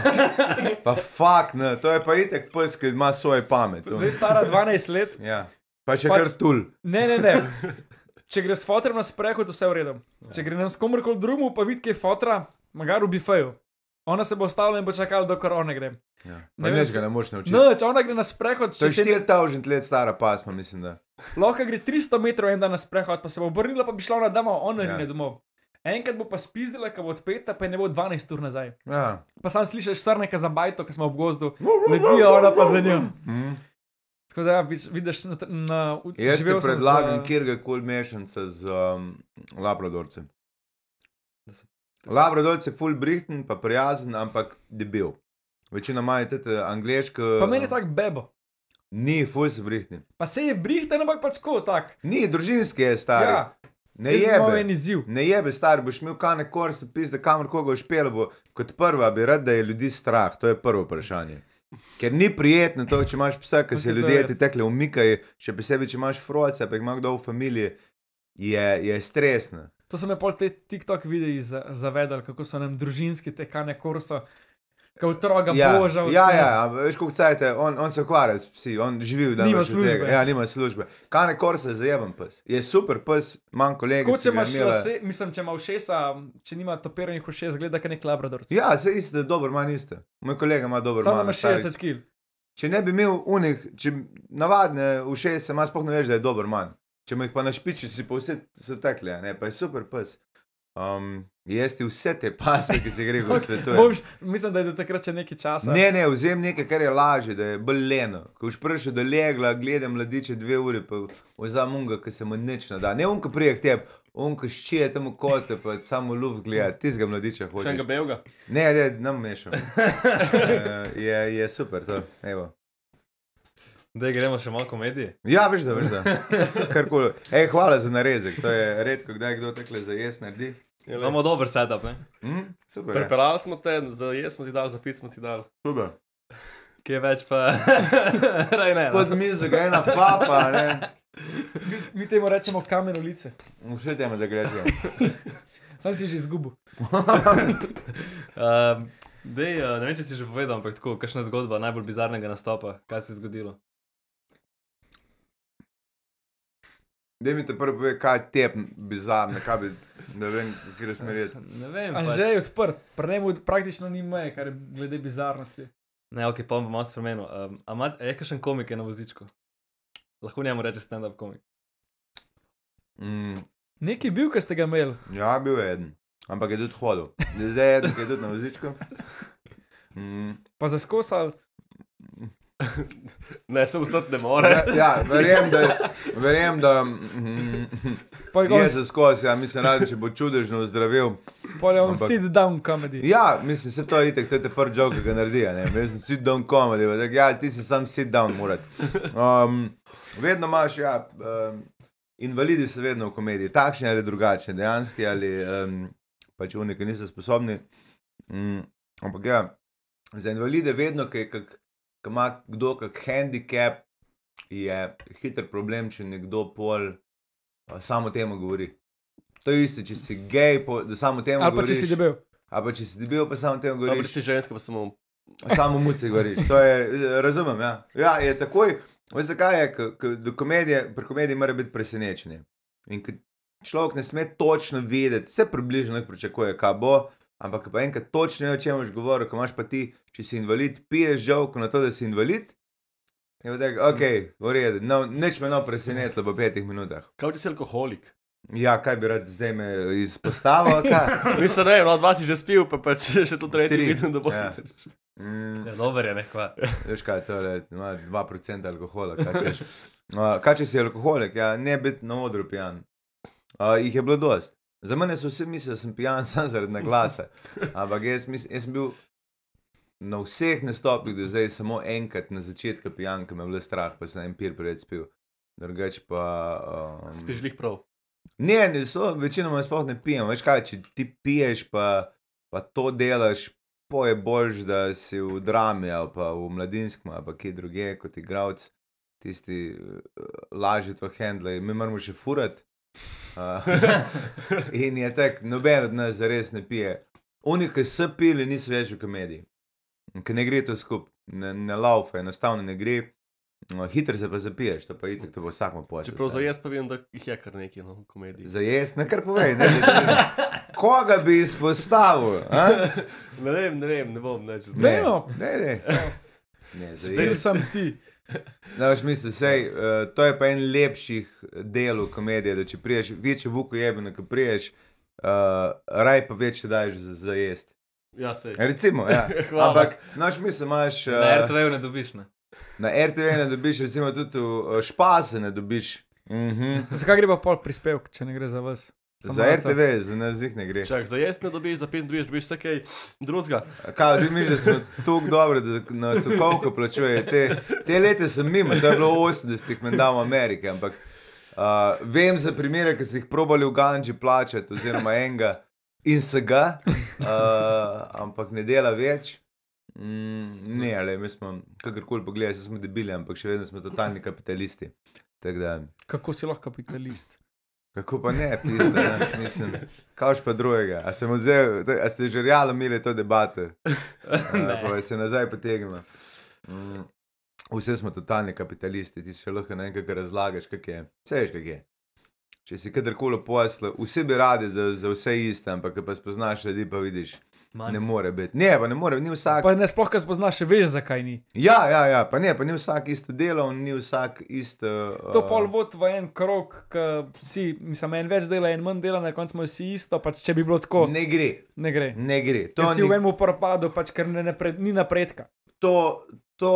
pa fakt, ne, to je pa itek pes, ki ima svoje pamet. to. Zdaj stara dvanajst let. Ja, pa še Pač- kar tul. Ne, ne, ne. Če gre s fotrem na sprehod, vse v redu. Če gre s komorkoli drugemu, pa vidi, kaj je fotra, magar v bifeju. Ona se bo ostavila in bo čakala, dokler ona gre. Ja. Ne Pa vem, neč se- ga ne moš naučiti. No, če ona gre na sprehod, To če je se štiri tisoč let stara pasma, mislim, da. lahko gre tristo metrov en dan na sprehod, pa se bo obrnila, pa bi šla ona dama, ona Ja. rine domov. Enkrat bo pa spizdila, ko bo odpeta, pa je ne bo dvanajst ur nazaj. Ja. Pa sam slišiš srneka za bajto, ko smo v gozdu, letijo ona pa za njo. Mm. Tako da ja, viš- vidiš na, na Jaz ti živel sem predlagam z- kjerkoli mešanca z um, labradorcem. Da se- Labradorce je full brihten, pa prijazen, ampak debil. Večina imajo tete angleške. Pa meni je tak bebo. Ni, full se brihni. Pa se je brihten, ampak pač ko, tak. Ni, družinski je stari. Ja, Ne jaz bi imel jebe. en izziv. Ne jebe, stari, boš imel kane korse, pizde, kamor koga špelo bo. Kot prva bi rad, da je ljudi strah, to je prvo vprašanje. Ker ni prijetno to, če imaš psa, ki se Ok, to je ljudje res. ti tekle umikajo, še posebej, če imaš froce, pa jih ima kdo v familiji, je, je stresno. To so me pol te TikTok videi za- zavedali, kako so nam družinski te kane korso, kot otroga Ja, boža. ja, ja, ja, veš, koliko cajte, on, on se ukvarja s psi, on živi v dan. Nima službe. Ja, nima službe. Kane korse je zajeban pes. Je super pes, manj kolegic. Ko če ki ga imaš imela- lase, mislim, če ima ušesa, če nima topiranih ušes, gleda kot nek labradorc. Ja, se isto, dober man iste. Moj kolega ima dober Samo man. ima stari. šestdeset kil. Če ne bi imel unih, če navadne ušese, ima sploh ne veš, da je dober man. Če mu jih pa našpiči, si pa vse so tekle, a ne, pa je super pes. Um, jesti vse te pasme, ki se gre v svetu. Bom, mislim, da je do takrat še nekaj časa. Ne, ne, vzem nekaj, kar je lažje, da je bolj leno. Ko už prišel do legla, gledam mladiče dve uri, pa vzam unga, ki se mu nič ne da. Ne unka prije k tebi, unka ščije temu kote, pa samo luft gleda, tizga mladiča Še enega hočeš. belga. Ne, ne, nam mešam. uh, je, je super to, evo. Zdaj gremo še malo komedije. Ja, veš da, veš da. Karkoli. Ej, hvala za narezek, to je redko, kdaj kdo takle za jes naredi. Imamo dober setup, ne? Mm, super. je. Prepeljali smo te, za jaz smo ti dali, za pit smo ti dali. Super. Kje več pa... Raj ne, no. Pod mizo ga ena fafa, ne. Mi, mi temu rečemo kamen ulice. Vse teme, da greš. Sam si že izgubil. Um, dej, uh, ne vem, če si že povedal, ampak tako, kakšna zgodba najbolj bizarnega nastopa, kaj se je zgodilo? Dej mi te prvo pove, kaj je tep bizarno, kaj bi, ne vem, kje smeriti. Ne vem, Anže pač. je odprt, pri njemu praktično ni meje, kar je glede bizarnosti. Ne, ok, pa bom malo spremenil. Um, a ima, je kakšen komik je na vozičku? Lahko njemu reče stand-up komik. Mm, Neki bil, ki ste ga imeli. ja, bil je eden, ampak je tudi hodil. Zdaj je eden, ki je tudi na vozičku. Mm. Pa zaskosal. Ne, se ustati ne more. Ja, verjem, da, verjem, da mm, Pa je je on, za skozi, ja, mislim, rad, če bo čudežno ozdravil. pol je on ampak- sit down comedy. Ja, mislim, se to je itek, to je te prvi joke, ki ga naredi, a ne, jaz sem sit down comedy, pa tak, ja, ti si sam sit down morat. Um, vedno imaš, ja, um, invalidi so vedno v komediji, takšni ali drugačni, dejanski ali um, pač oni, ki niso sposobni. Um, ampak ja, za invalide vedno, ki kak, ima kdo kak handicap, je hiter problem, če nekdo pol uh, samo temu govori. To je isto, če si gej, po, da samo temu Ali pa govoriš. če si debel. A pa če si debil, pa samo temu Dobro, govoriš. si ženska, pa samo Samo muci govoriš. To je, razumem, ja. Ja, je takoj, veš zakaj je, k, k, do komedije, pri komediji mora biti presenečenje. In ko človek ne sme točno vedeti, vse približno nek pričakuje, kaj bo, ampak ko pa enkrat točno ne, o čem boš govoril, ko imaš pa ti, če si invalid, piješ žovko na to, da si invalid, in pa tako, ok, v redu, no, nič me no presenetilo po petih minutah. Kaj ti si alkoholik? Ja, kaj bi rad zdaj me izpostavil, kaj? Mislim, ne, no, dva si že spil, pa pač še to tretji Tri. vidim, da bo. Ja. Mm. Ja, dober je, nekva. Veš kaj, to je ima dva procenta alkohola. Kaj češ, uh, kaj če si alkoholik, ja, ne biti na odru pijan. Uh, jih je bilo dost. Za mene so vsi mislili, da sem pijan sam zaradi naglasa. Ampak jaz, mis, jaz sem bil na vseh nastopih do zdaj samo enkrat na začetku pijan, ker me je bilo strah, pa sem en pir pred spil. Drugač pa... Um, Spiš lih prav. Ne, ne so, večinoma sploh ne pijem. Veš kaj, če ti piješ, pa, pa to delaš, po je boljš, da si v drami ali pa v mladinskem ali pa kje druge kot igralec, tisti uh, lažje to handle. Mi moramo še furati. Uh, in je tak, noben od nas zares ne pije. Oni, ki so pili, niso več v komediji. Ker ne gre to skup, ne, ne laufa, enostavno ne gre. No, hitro se pa zapiješ, to pa itak, to bo vsakmo počel. Čeprav za jaz pa vem, da jih je kar nekaj no, v komediji. Za jaz, ne kar povej, ne, ne, ne. Koga bi izpostavil? A? Ne vem, ne vem, ne bom neč. Ne, Dajmo. ne, ne. ne za Zdaj jaz. sem ti. No, v smislu, sej, uh, to je pa en lepših delov komedije, da če priješ, večje vuko jebeno, ko priješ, uh, raj pa več daješ za, za jest. Ja, sej. Recimo, ja. Hvala. Ampak, no, v smislu imaš... Uh, Na R T V-ju ne dobiš, ne? Na R T V ne dobiš, recimo tudi v Špase ne dobiš. Mhm. Zakaj gre pa pol prispevk, če ne gre za vas? Samo Za malce. R T V, za nas jih ne gre. Čak, za jaz ne dobiš, za pet dobiš, dobiš vse kaj drugega. Kaj, ti misliš, da smo tako dobri, da nas Sokolko plačuje. Te, te lete sem mimo, to je bilo osemdesetih menda v Ameriki, ampak uh, vem za primere, ki so jih probali v Ganji plačati, oziroma enega in se ga, uh, ampak ne dela več. Mm, ne, ali mi smo, kakorkoli pogledaj, smo debili, ampak še vedno smo totalni kapitalisti. Tak da, Kako si lahko kapitalist? kako pa ne, pizda, ne, mislim, kavš pa drugega. A, sem odzel, a ste že realno imeli to debate? A, pa se nazaj potegnemo. Mm, vse smo totalni kapitalisti, ti še lahko na enkrat razlagaš, kak je. Vse veš, kak je. Če si kadarkoli posla, vsi bi radi za, za vse iste, ampak ko pa spoznaš ljudi, pa vidiš, Manj. ne more biti. Ne, pa ne more, ni vsak. Pa ne sploh, kaj spoznaš, še veš, zakaj ni. Ja, ja, ja, pa ne, pa ni vsak isto delov, ni vsak isto. Uh, To pol vod v en krog, ki si, mislim, en več dela, en manj dela, na koncu smo vsi isto, pač če bi bilo tako, ne, Ne gre, ne gre. ne gre. To, Ker si ni, v enem propadu, pač ker ne, napred, ni napredka. to, to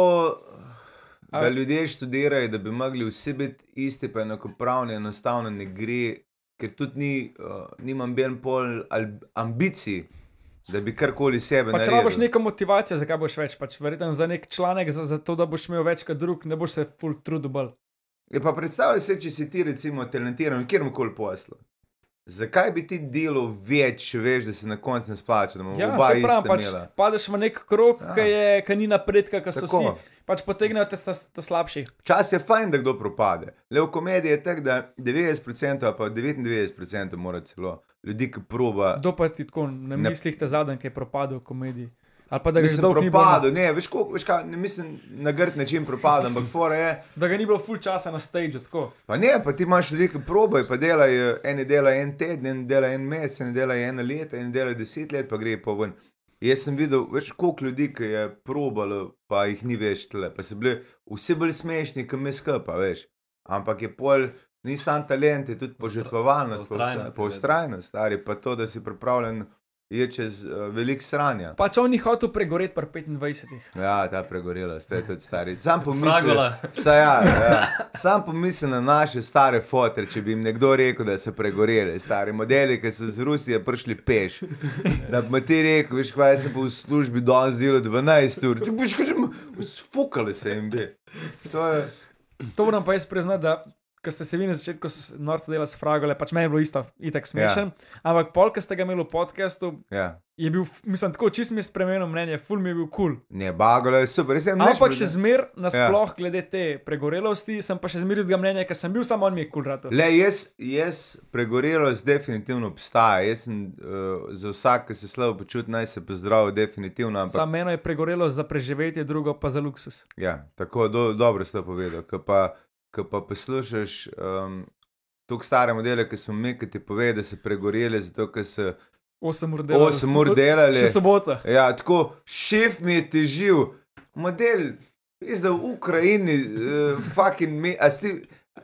da A- ljudje študirajo, da bi mogli vsi biti isti, pa enakopravni, enostavno ne gre, ker tudi ni, uh, nimam ben pol al- ambicij, da bi karkoli sebe Pač naredil. rabiš neko motivacijo, zakaj boš več, pač verjetno za nek članek, za, za to, da boš imel več kot drug, ne boš se full trudil bolj. Je pa predstavljaj se, če si ti recimo talentiran v kjerkoli poslu. Zakaj bi ti delal več, če veš, da se na koncu ne splača, da bomo Ja, oba se pravi, ista pač imela? padeš v nek krog, Ja. ki je, ki ni napredka, ki so Tako. vsi, pač potegnejo te, te, te slabši. Čas je fajn, da kdo propade. Le v komediji je tako, da devetdeset procentov ali pa devetindevetdeset procentov mora celo ljudi, ki proba. Kdo pa ti tako ne Ne- mislih te zadnji, ki je propadel v komediji? Ali pa da ga, že Mislim, dolgo ni bilo, propadel, ne, veš, koliko, veš kaj, ne mislim na grd način propadel, ampak fora je, da ga ni bilo full časa na stage, tako. pa ne, pa ti imaš ljudi, ki probajo, pa delajo, eni delajo en teden, eni delajo en mesec, eni delajo eno leto, eni delajo deset let, pa gre pa ven. Jaz sem videl, veš, koliko ljudi, ki je probalo, pa jih ni več tle, pa so bili vsi bolj smešni, kot mi skupaj, veš. Ampak je pol, ni sam talent, je tudi požrtvovalnost, pa vse- Vztrajnost, pa vztrajnost, stari, pa to, da si pripravljen je čez uh, velik sranja. Pač on ni hotel pregoreti pri petindvajsetih. Ja, ta pregorelost, to je tudi stari. Sam pomisli, Fragola. sa, ja, ja. Sam pomisli na naše stare fotre, če bi jim nekdo rekel, da so pregoreli, stari modeli, ki so z Rusije prišli peš. Da bi ti rekel, veš, kaj se bo v službi danes delo dvanajst ur, ti boš kažem, sfukali se jim bi. To je, To moram pa jaz priznati, da ko ste se vi na začetku s- norca delali s Fragole, pač meni je bilo isto, itak smešen, ja. Ampak pol, ko ste ga imeli v podcastu, ja. je bil, f- mislim, tako čist mi je spremenil mnenje, ful mi je bil kul. Cool. Ne, bagolo je super. Jaz sem Ampak nič- še zmer, nasploh ja. glede te pregorelosti, sem pa še zmer iz tega mnenja, ker sem bil samo on mi je kul cool rato. Le, jaz, jaz pregorelost definitivno obstaja. Jaz sem uh, za vsak, ki se slabo počuti, naj se pozdravi, definitivno. Ampak, Samo eno je pregorelost za preživetje, drugo pa za luksus. ja, tako do, dobro si to povedal. Ko pa, ko pa poslušaš um, tukaj stare modele, ki smo mi, ki ti pove, da so pregoreli, zato ker so osem ur delali. osem ur delali. Še sobota. Ja, tako, šef mi je težil, model, zdaj v Ukrajini, uh, fucking me, a sti,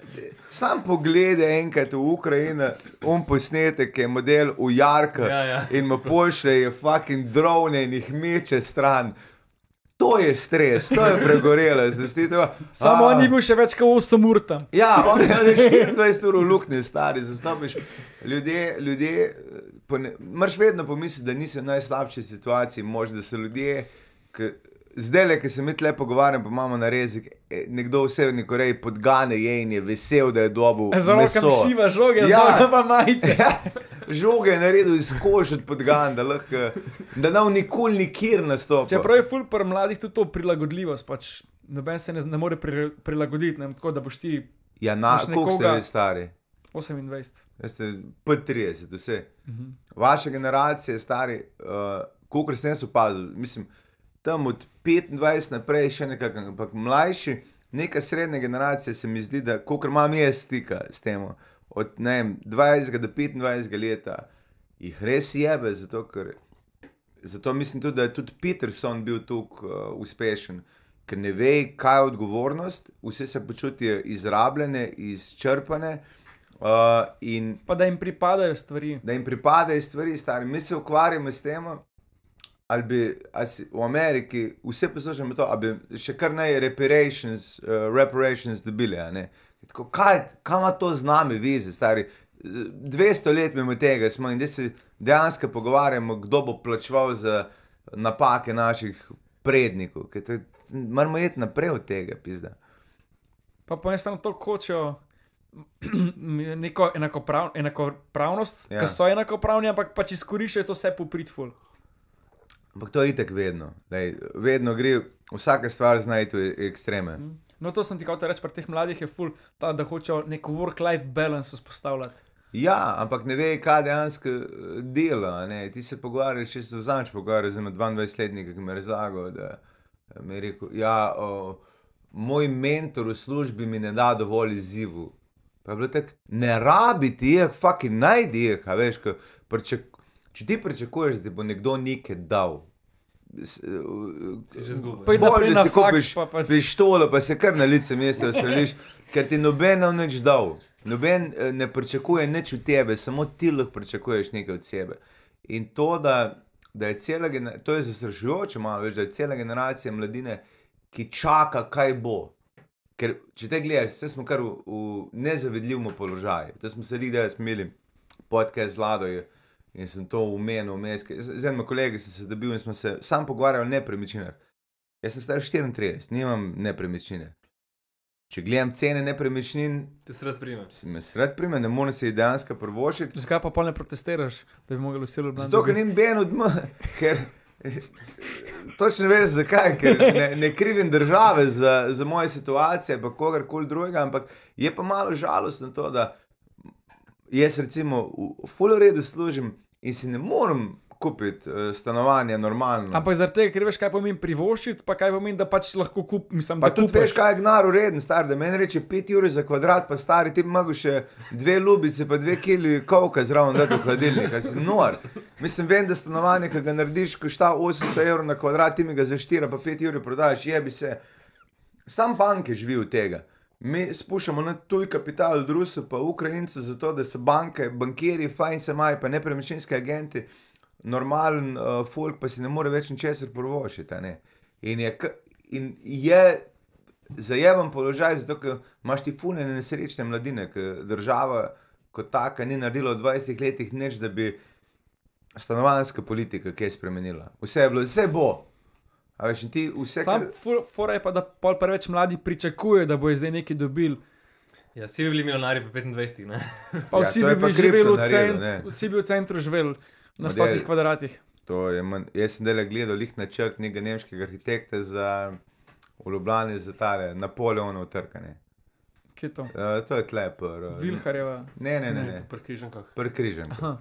sam pogledaj enkrat v Ukrajino, on posnetek je model v Jarka Ja, ja. in mu pošlje je fucking drone in jih meče stran. To je stres, to je pregorelo. zdaj si to- Samo A, on ni bil še več kot osem ur tam. Ja, on je štiriindvajset ur v luknji stari, zastopiš. Ljudje, ljudje, pone- moraš vedno pomisliti, da nisi v najslabši situaciji, možda da so ljudje, ki, zdaj, ki se mi tle pogovarjam, pa imamo na rezik, eh, nekdo v Severni Koreji podgane je in je vesel, da je dobil Z rokami meso. šiva žoge, Ja. zdaj pa majice. Ja, žoge je naredil iz kož od podgan, da lahko, da nam nikoli nikjer nastopa. Čeprav je ful pri mladih tudi to prilagodljivost, pač noben se ne, ne more pri, prilagoditi, ne, tako da boš ti Ja, na, imaš koliko ste nekoga- vi stari? osemindvajset. Veste, P trideset, vse. Mhm. Vaše generacije, stari, uh, kolikor sem jaz opazil, mislim, tam od petindvajset naprej še nekako, ampak mlajši, neka srednja generacija se mi zdi, da kolikor imam jaz stika s tem, od ne vem, dvajsetega do petindvajsetega leta, jih res jebe, zato ker, zato mislim tudi, da je tudi Peterson bil tukaj uh, uspešen, ker ne ve, kaj je odgovornost, vse se počutijo izrabljene, izčrpane, uh, in Pa da jim pripadajo stvari. da jim pripadajo stvari, stari. Mi se ukvarjamo s tem, ali bi ali si, v Ameriki vse poslušamo to, ali bi še kar ne reparations, uh, reparations dobili, a ne. Tako, kaj, kaj ima to z nami vizi, stari? dvesto let mimo tega smo in da se dejansko pogovarjamo, kdo bo plačeval za napake naših prednikov, ker to, moramo iti naprej od tega, pizda. Pa po eni strani to hočejo neko enakoprav, enakopravnost, Ja. ja. Ki so enakopravni, ampak pač izkoriščajo to vse popritful. Ampak to je itak vedno. Lej, vedno gre, vsaka stvar zna iti v ekstreme. No, to sem ti hotel reči, pri teh mladih je ful, ta, da hočejo neko work-life balance vzpostavljati. Ja, ampak ne ve, kaj dejansko eh, dela. a Ne? Ti se pogovarjaš, če se vzameš pogovarjati z dvaindvajsetletnika, ki mi je razlagal, da eh, mi je rekel, ja, o, moj mentor v službi mi ne da dovolj izzivu. Pa je bilo tako, ne rabi ti jih, fucking najdi jih, a veš, ko pričak, če ti pričakuješ, da ti bo nekdo nekaj dal. S, Si že zgubil. Pojdi Bolj, naprej da na si faks, kupiš pa pač. pištolo, pa se kar na lice mesta ustreliš, ker ti noben nam nič dal. Noben eh, ne pričakuje nič od tebe, samo ti lahko pričakuješ nekaj od sebe. In to, da, da je cela generacija, to je zastrašujoče malo, veš, da je cela generacija mladine, ki čaka, kaj bo. Ker če te gledaš, vse smo kar v, v nezavedljivem položaju. To smo sedeli, da smo imeli podcast z Ladojo in sem to umenil vmes. Z, z enim kolegi sem se dobil in smo se sam pogovarjali o nepremičninah. Jaz sem star štiriintrideset, nimam nepremičnine. Če gledam cene nepremičnin, Te sred prime. si me sred prime, ne morem se jih dejansko privoščiti. Zakaj pa pol ne protestiraš, da bi mogli vsi Ljubljani Zato, ker dobiti? ni ben od m, ker točno veš zakaj, ker ne, ne krivim države za, za moje situacije, pa kogarkoli drugega, ampak je pa malo žalostno to, da jaz recimo v full redu služim in si ne morem kupiti uh, stanovanje normalno. Ampak zaradi tega, ker veš, kaj pomeni privoščiti, pa kaj pomeni, da pač lahko kup, mislim, Pa da tudi kupaš. veš, kaj je gnar ureden, star, da meni reče pet ur za kvadrat, pa stari, ti bi mogel še dve lubice, pa dve kili kovka zraven dati v hladilnik, a si nor. Mislim, vem, da stanovanje, ki ga narediš, košta osemsto evrov na kvadrat, ti mi ga za štiri, pa pet ur prodajaš, jebi se. Sam banke živi od tega. Mi spuščamo na tuj kapital od Rusov pa Ukrajincev zato, da se banke, bankiri, fajn se imajo, pa nepremičninski agenti, normalen uh, folk pa si ne more več ničesar privoščiti, a ne. In je, k- in je zajeban položaj, zato ker imaš ti fune nesrečne mladine, ker država kot taka ni naredila v dvajsetih letih nič, da bi stanovanjska politika kaj spremenila. Vse je bilo, vse bo. A veš, in ti vse, Sam ful- fora je pa, da pol preveč mladi pričakuje, da bo zdaj nekaj dobil. Ja, vsi bi bili milijonarji pri petindvajsetih, ne? Pa Ja, vsi to bi, je pa bi živeli kripto v naredil, centru, ne. vsi bi v centru živeli na Model. stotih kvadratih. To je manj, jaz sem dela gledal lih načrt nekega nemškega arhitekta za v Ljubljani za tale Napoleonov trkanje. Kje je to? Uh, to je tle, pr, uh, Vilharjeva. ne, ne, ne, ne, Pri križankah. prekrižen. Aha.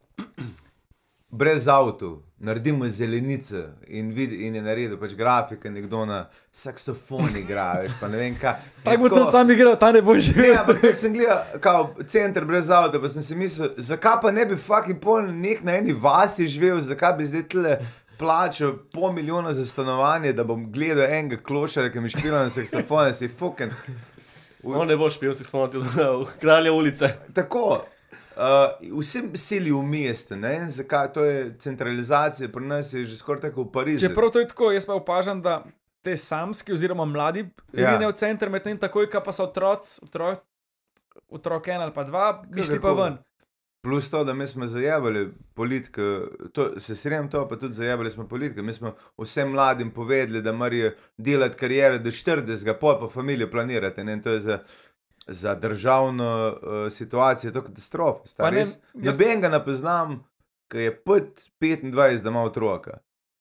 Brez avtov, naredimo zelenice in, vid, in je naredil pač grafike, nekdo na saksofon igra, veš, pa ne vem kaj. In Tako bo tako- tam sam igral, ta ne bo Ne, živel. ampak tako sem gledal, kao center brez avta, pa sem si mislil, zakaj pa ne bi fucking pol nek na eni vasi živel, zakaj bi zdaj tle plačal pol milijona za stanovanje, da bom gledal enega klošarja, ki mi špila na saksofon, si fucking. On ne boš pil, si smo ti v kralje ulice. Tako, uh, vsi sili v mestu, ne vem zakaj, to je centralizacija, pri nas je že skoraj tako v Parizu. Čeprav to je tako, jaz pa opažam, da te samski oziroma mladi Ja. rinejo v center, medtem takoj, ko pa so otroci, otrok, otrok en ali pa dva, bi šli pa Kakorkoli. ven. Plus to, da mi smo zajebali politiko, to, se srem to, pa tudi zajebali smo politiko. Mi smo vsem mladim povedali, da morajo delati kariero do štiridesetega, pol pa familijo planirati. Ne? In to je za, za državno uh, situacijo to katastrofa. Pa Star, ne, res, jaz- noben ga ne poznam, ki je pet petindvajset, da ima otroka.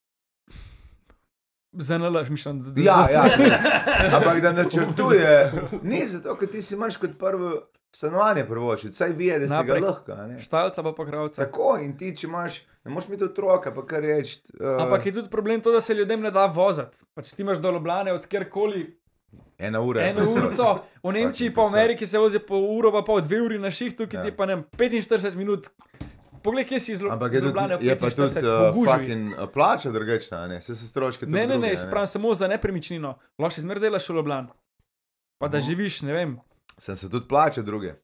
Zanalaš, mislim, da Ja, ja, ampak da načrtuje, ni zato, ker ti si imaš kot prvo stanovanje privoščiti, saj vije, da si Naprej. ga lahko. a Ne? Štalca pa pa kravca. Tako, in ti, če imaš, ne moreš imeti otroka, pa kar reči. Uh, Ampak je tudi problem to, da se ljudem ne da voziti. Pač ti imaš do Ljubljane od kjerkoli ena ura. eno urico, v Nemčiji pa v Ameriki se vozi po uro, pa pol dve uri na ših, tukaj Ja. ti pa ne vem, petinštirideset minut. Poglej, kje si iz Lju- Ampak iz je, Ljubljane tudi, v je pa tudi petinštirideset, uh, po gužvi. fucking uh, plača drugačna, ne? Vse se stroške tudi Ne, ne, druge, ne, spravim samo za nepremičnino. Lahko še zmer delaš v Ljubljani. Pa da Mhm. živiš, ne vem. Sem se tudi plača druge.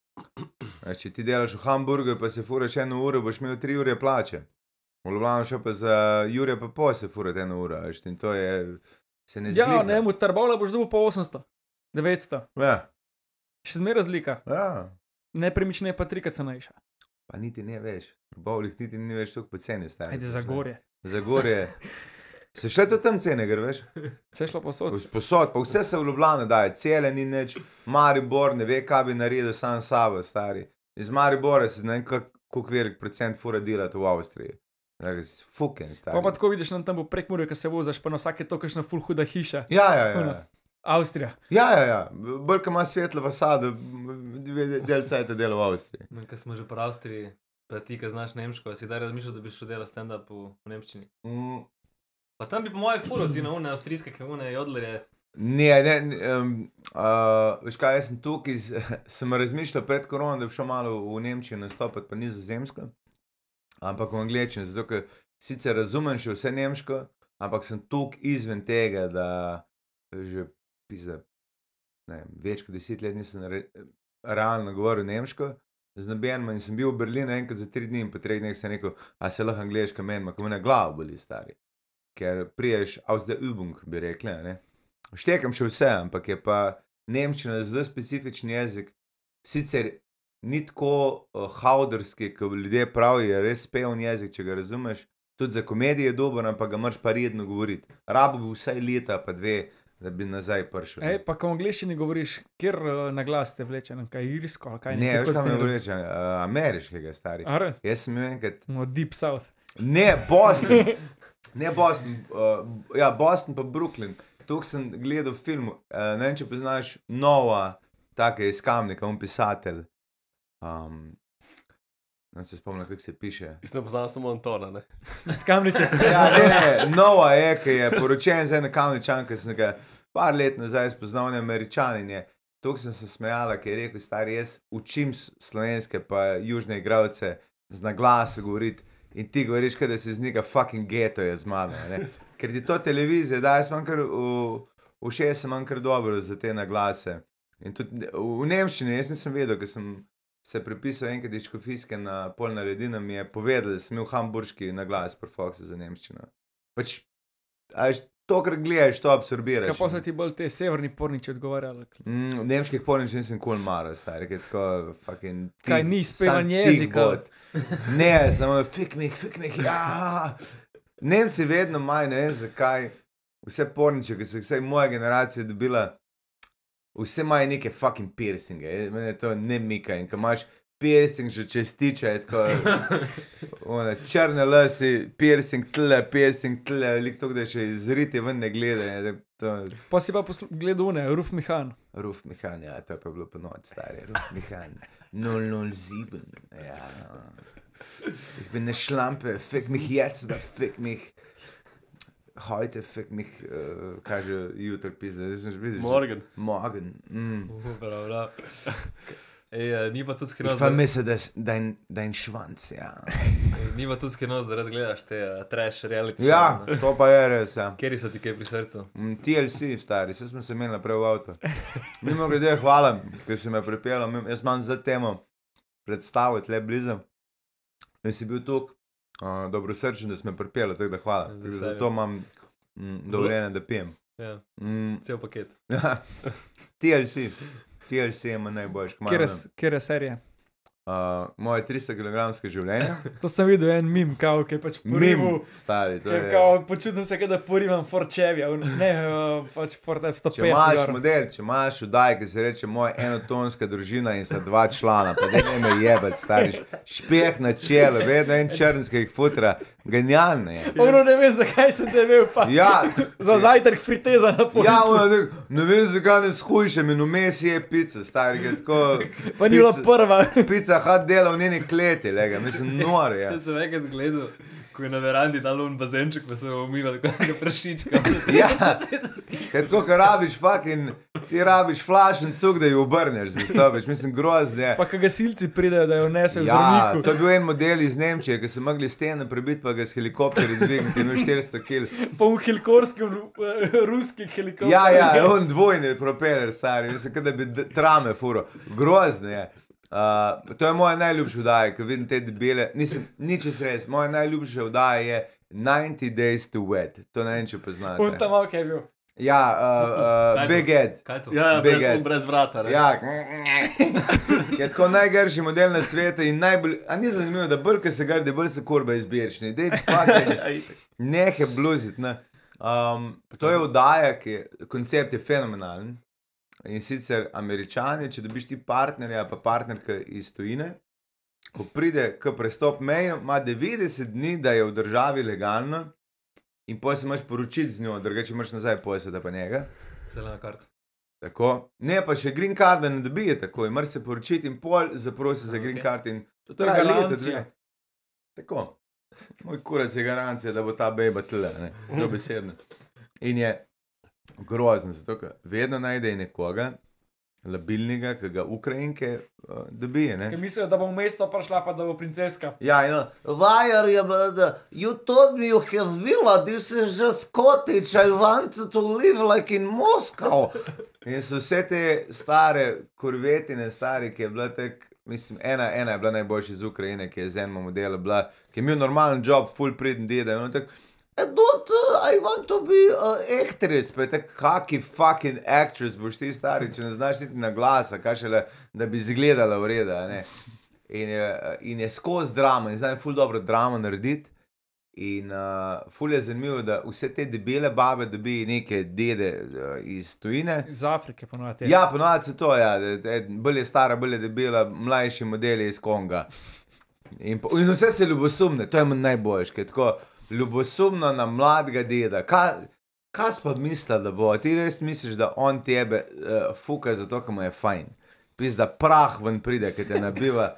Veš, če ti delaš v Hamburgu, pa se furaš eno uro, boš imel tri ure plače. V Ljubljano še pa za Jure pa pol se furati eno uro, veš, in to je, se ne Ja, zgleda. ne vem, v Trbovlju boš dobil po osemsto, devetsto. Ja, Še zmer razlika. ja, Nepremičnina je pa trikrat cenejša. pa niti ne veš. V Bovlih niti ni več tako poceni stari. Ajde za gorje. Za gorje. Se še to tam cene, gre, veš? Vse šlo posod. Posod, pa vse se v Ljubljano daje, cele ni nič, Maribor ne ve, kaj bi naredil sam s sabo, stari. Iz Maribora se ne vem, koliko velik procent fura delati v Avstriji. Fuken, stari. Pa pa tako vidiš, nam tam bo prek Mure, ko se voziš, pa na vsake to, kakšna full huda hiša. Ja, ja, ja. Ono. Avstrija. Ja, ja, ja. Bolj, ko ima svetlo fasado, dve del cajta dela v Avstriji. No, ko smo že po Avstriji, pa ti, ki znaš nemško, si kdaj razmišljal, da bi šel delati stand-up v, v Nemščini. Mm. Pa tam bi po moje furo ti na une avstrijske, ki une jodlerje. Ne, ne, um, uh, veš kaj, jaz sem tukaj, z- sem razmišljal pred korono, da bi šel malo v Nemčijo nastopati, pa nizozemsko, ampak v angleščini, zato ker sicer razumem še vse nemško, ampak sem tukaj izven tega, da že pizda, ne vem, več kot deset let nisem re, realno govoril nemško, z nobenim in sem bil v Berlinu enkrat za tri dni in po treh dneh sem rekel, a se lahko angleško menim, ko me na glavo boli, stari. Ker priješ aus der Übung, bi rekli, a ne. Štekam še vse, ampak je pa nemščina zelo specifičen jezik. Sicer ni tako uh, hauderski, kot ljudje pravijo, je res peven jezik, če ga razumeš. Tudi za komedijo je dober, ampak ga moraš pa redno govoriti. Rabo bi vsaj leta, pa dve, da bi nazaj prišel. Ej, pa ko v angleščini govoriš, kjer uh, na glas te vleče, ne, kaj irsko ali kaj ne, nekaj veš, kot kaj me te- reče, uh, ameriškega, stari. A res? Jaz sem imel enkrat. No, Deep South. Ne, Boston. Ne, Boston. Uh, ja, Boston pa Brooklyn. Tukaj sem gledal film, uh, ne vem, če poznaš Nova, take iz Kamnika, on pisatelj. Um, ne se spomnim, kako se piše. Jaz ne poznam samo Antona, ne. Skamnike se Ja, ne, ne, Nova je, ki je poročen z eno Kamničanko, ki sem ga par let nazaj spoznal, ne Američaninje. Tukaj sem se smejala, ker je rekel, stari, jaz učim s- slovenske pa južne igralce z naglasu govoriti in ti govoriš, kaj da si z njega fucking geto je z mano, ne. Ker ti to televizija, da jaz imam kar v, v šest imam kar dobro za te naglase. In tudi ne- v, v nemščini, jaz nisem vedel, ker sem se prepisal enkrat iz Škofijske na pol naredina, mi je povedal, da sem imel hamburški naglas pri Foxu za nemščino. Pač, a veš, to, kar gledaš, to absorbiraš. Kaj pa so ti bolj te severni porniči odgovarjali? Mm, nemških pornič nisem kul mara, stari, ker je tako fucking... Kaj tih- ni spevan sam jezik, tih bot. Ne, samo fik mih, fik mih, ja. Nemci vedno imajo, ne vem zakaj, vse porniče, ki so jih vsaj moja generacija dobila, vse imajo neke fucking piercinge, eh, mene to ne mika in ko imaš piercing že čez tiče, je tako, one, črne lasi, piercing tle, piercing tle, lik to, da še izriti ven ne gleda, je, to, Pa si pa poslu- gledal une, Ruf Mihan. Ruf Mihan, ja, to je pa bilo po noč, stari, Ruf Mihan, nula nula sedem, ja. Ich bin eine Schlampe, fick mich jetzt oder fick mich heute, fick mich, uh, kaže jutro pizda, zdaj sem že pizda. Morgen. Morgen, mm. Uh, prav, prav. Ej, eh, ni pa tudi Ich skrivnost, da, vermisse das, dein, dein Schwanz, ja. ej, ni pa tudi skrivnost, da rad gledaš te uh, trash reality Ja, show, ne. to pa je res, ja. Kjeri so ti kaj pri srcu? Mm, T L C, stari, vse smo se imeli naprej v avto. Mimo grede, hvala, ker si me pripeljal, mimo- jaz imam za temo predstavo, tle blizu. In si bil tukaj uh, dobrosrčen, da si me pripeljal, tako da hvala. Z Tako da veseljem. zato imam mm, dovoljenje, da pijem. Ja, Mm, cel paket. ja. T L C, T L C ima najboljši, Kjer je, kmalo. kjer je serija? Uh, moje tristo kilogramske življenje. To sem videl en mim, kao, ki je pač porival. Mim, stari, to Ker je. kao počutim se, kot da porivam for Chevy, ne, uh, pač for F sto Če imaš petdeset. model, če imaš vdaj, ki se reče moja enotonska družina in sta dva člana, pa da ne me jebati, stari, špeh na čelo, vedno en črnski jih futra, Genialno je. Ono ne vem, zakaj sem te imel, pa Ja, za zajtrk friteza na pol. ja ono, ne, ne vem, zakaj ne shujšem in vmes je pica, stari, ki je tako... Pa ni bila pica- prva. Pica hot dela v njeni kleti, lega, mislim, nor je. Jaz sem enkrat gledal, ko je na verandi dal un bazenček, pa se je umivali kot nekaj prašička. Ja, je tako, ko rabiš fucking, ti rabiš flašen cuk, da jo obrneš, zastopiš, mislim, grozne. Pa ko gasilci pridejo, da jo nesejo Ja, zdravniku. to je bil en model iz Nemčije, ki so mogli stene prebiti, pa ga s helikopterji dvigniti, imel štiristo kil. Pa v helikopterskem, ruski helikopter. Ja, ja, on dvojni propeler, stari, mislim, kot da bi d- trame furo. Grozno je. Uh, to je moja najljubša vdaja, ko vidim te debele, nisem, nič res, moja najljubša vdaja je ninety days to wet, to ne vem, če On poznate. tam malo kaj je bil. Ja, uh, uh, Kaj to? Big Ed. Kaj to? Ja, ja, Big brez, Ed. brez vrata. Ne? Ja, je tako najgrši model na svetu in najbolj, a ni zanimivo, da bolj, ko se grdi, bolj se kurba izbirčni. Dej, fucking, Ja, itak. nehe bluzit, ne. Um, to je vdaja, ki je, koncept je fenomenalen. In sicer Američani, če dobiš ti partnerja, pa partnerka iz tujine, ko pride k prestop mejo, ima devetdeset dni, da je v državi legalno in potem se imaš poročiti z njo, drugače imaš nazaj poslati pa njega. Zelena karta. Tako. Ne, pa še green card ne dobije tako, in moraš se poročiti in pol zaprosi za green Ok. card in to To je traja leto, garancija. dve. Tako. Moj kurac je garancija, da bo ta beba tle, ne, dobesedno. In je grozno, zato ker vedno najde nekoga, labilnega, ki ga Ukrajinke uh, dobije, ne. Ker mislijo, da bo v mesto prišla, pa da bo princeska. Ja, in on, why are you, uh, you told me you have villa, this is just cottage, I want to live like in Moscow. In so vse te stare kurvetine, stare, ki je bila tak, mislim, ena, ena je bila najboljša iz Ukrajine, ki je z enim modelom bila, ki je imel normalen job, full priden deda, in on tak, I don't, uh, I want to be uh, actress, pa je tak, kaki fucking actress boš ti stari, če ne znaš niti na glasa, kaj šele, da bi izgledala v redu, a ne. In je, in je skozi dramo, in zdaj je ful dobro dramo narediti. In uh, ful je zanimivo, da vse te debele babe dobi neke dede uh, iz tujine. Iz Afrike ponovadi. Ja, ponovadi se to, ja, da, da, bolj je stara, bolj je debela, mlajši modeli iz Konga. In, po, in vse se ljubosumne, to je meni najboljš, ker je tako ljubosumno na mladega deda. Kaj, kaj si pa misla, da bo? Ti res misliš, da on tebe uh, fuka zato, ker mu je fajn. Pis, da prah ven pride, ki te nabiva.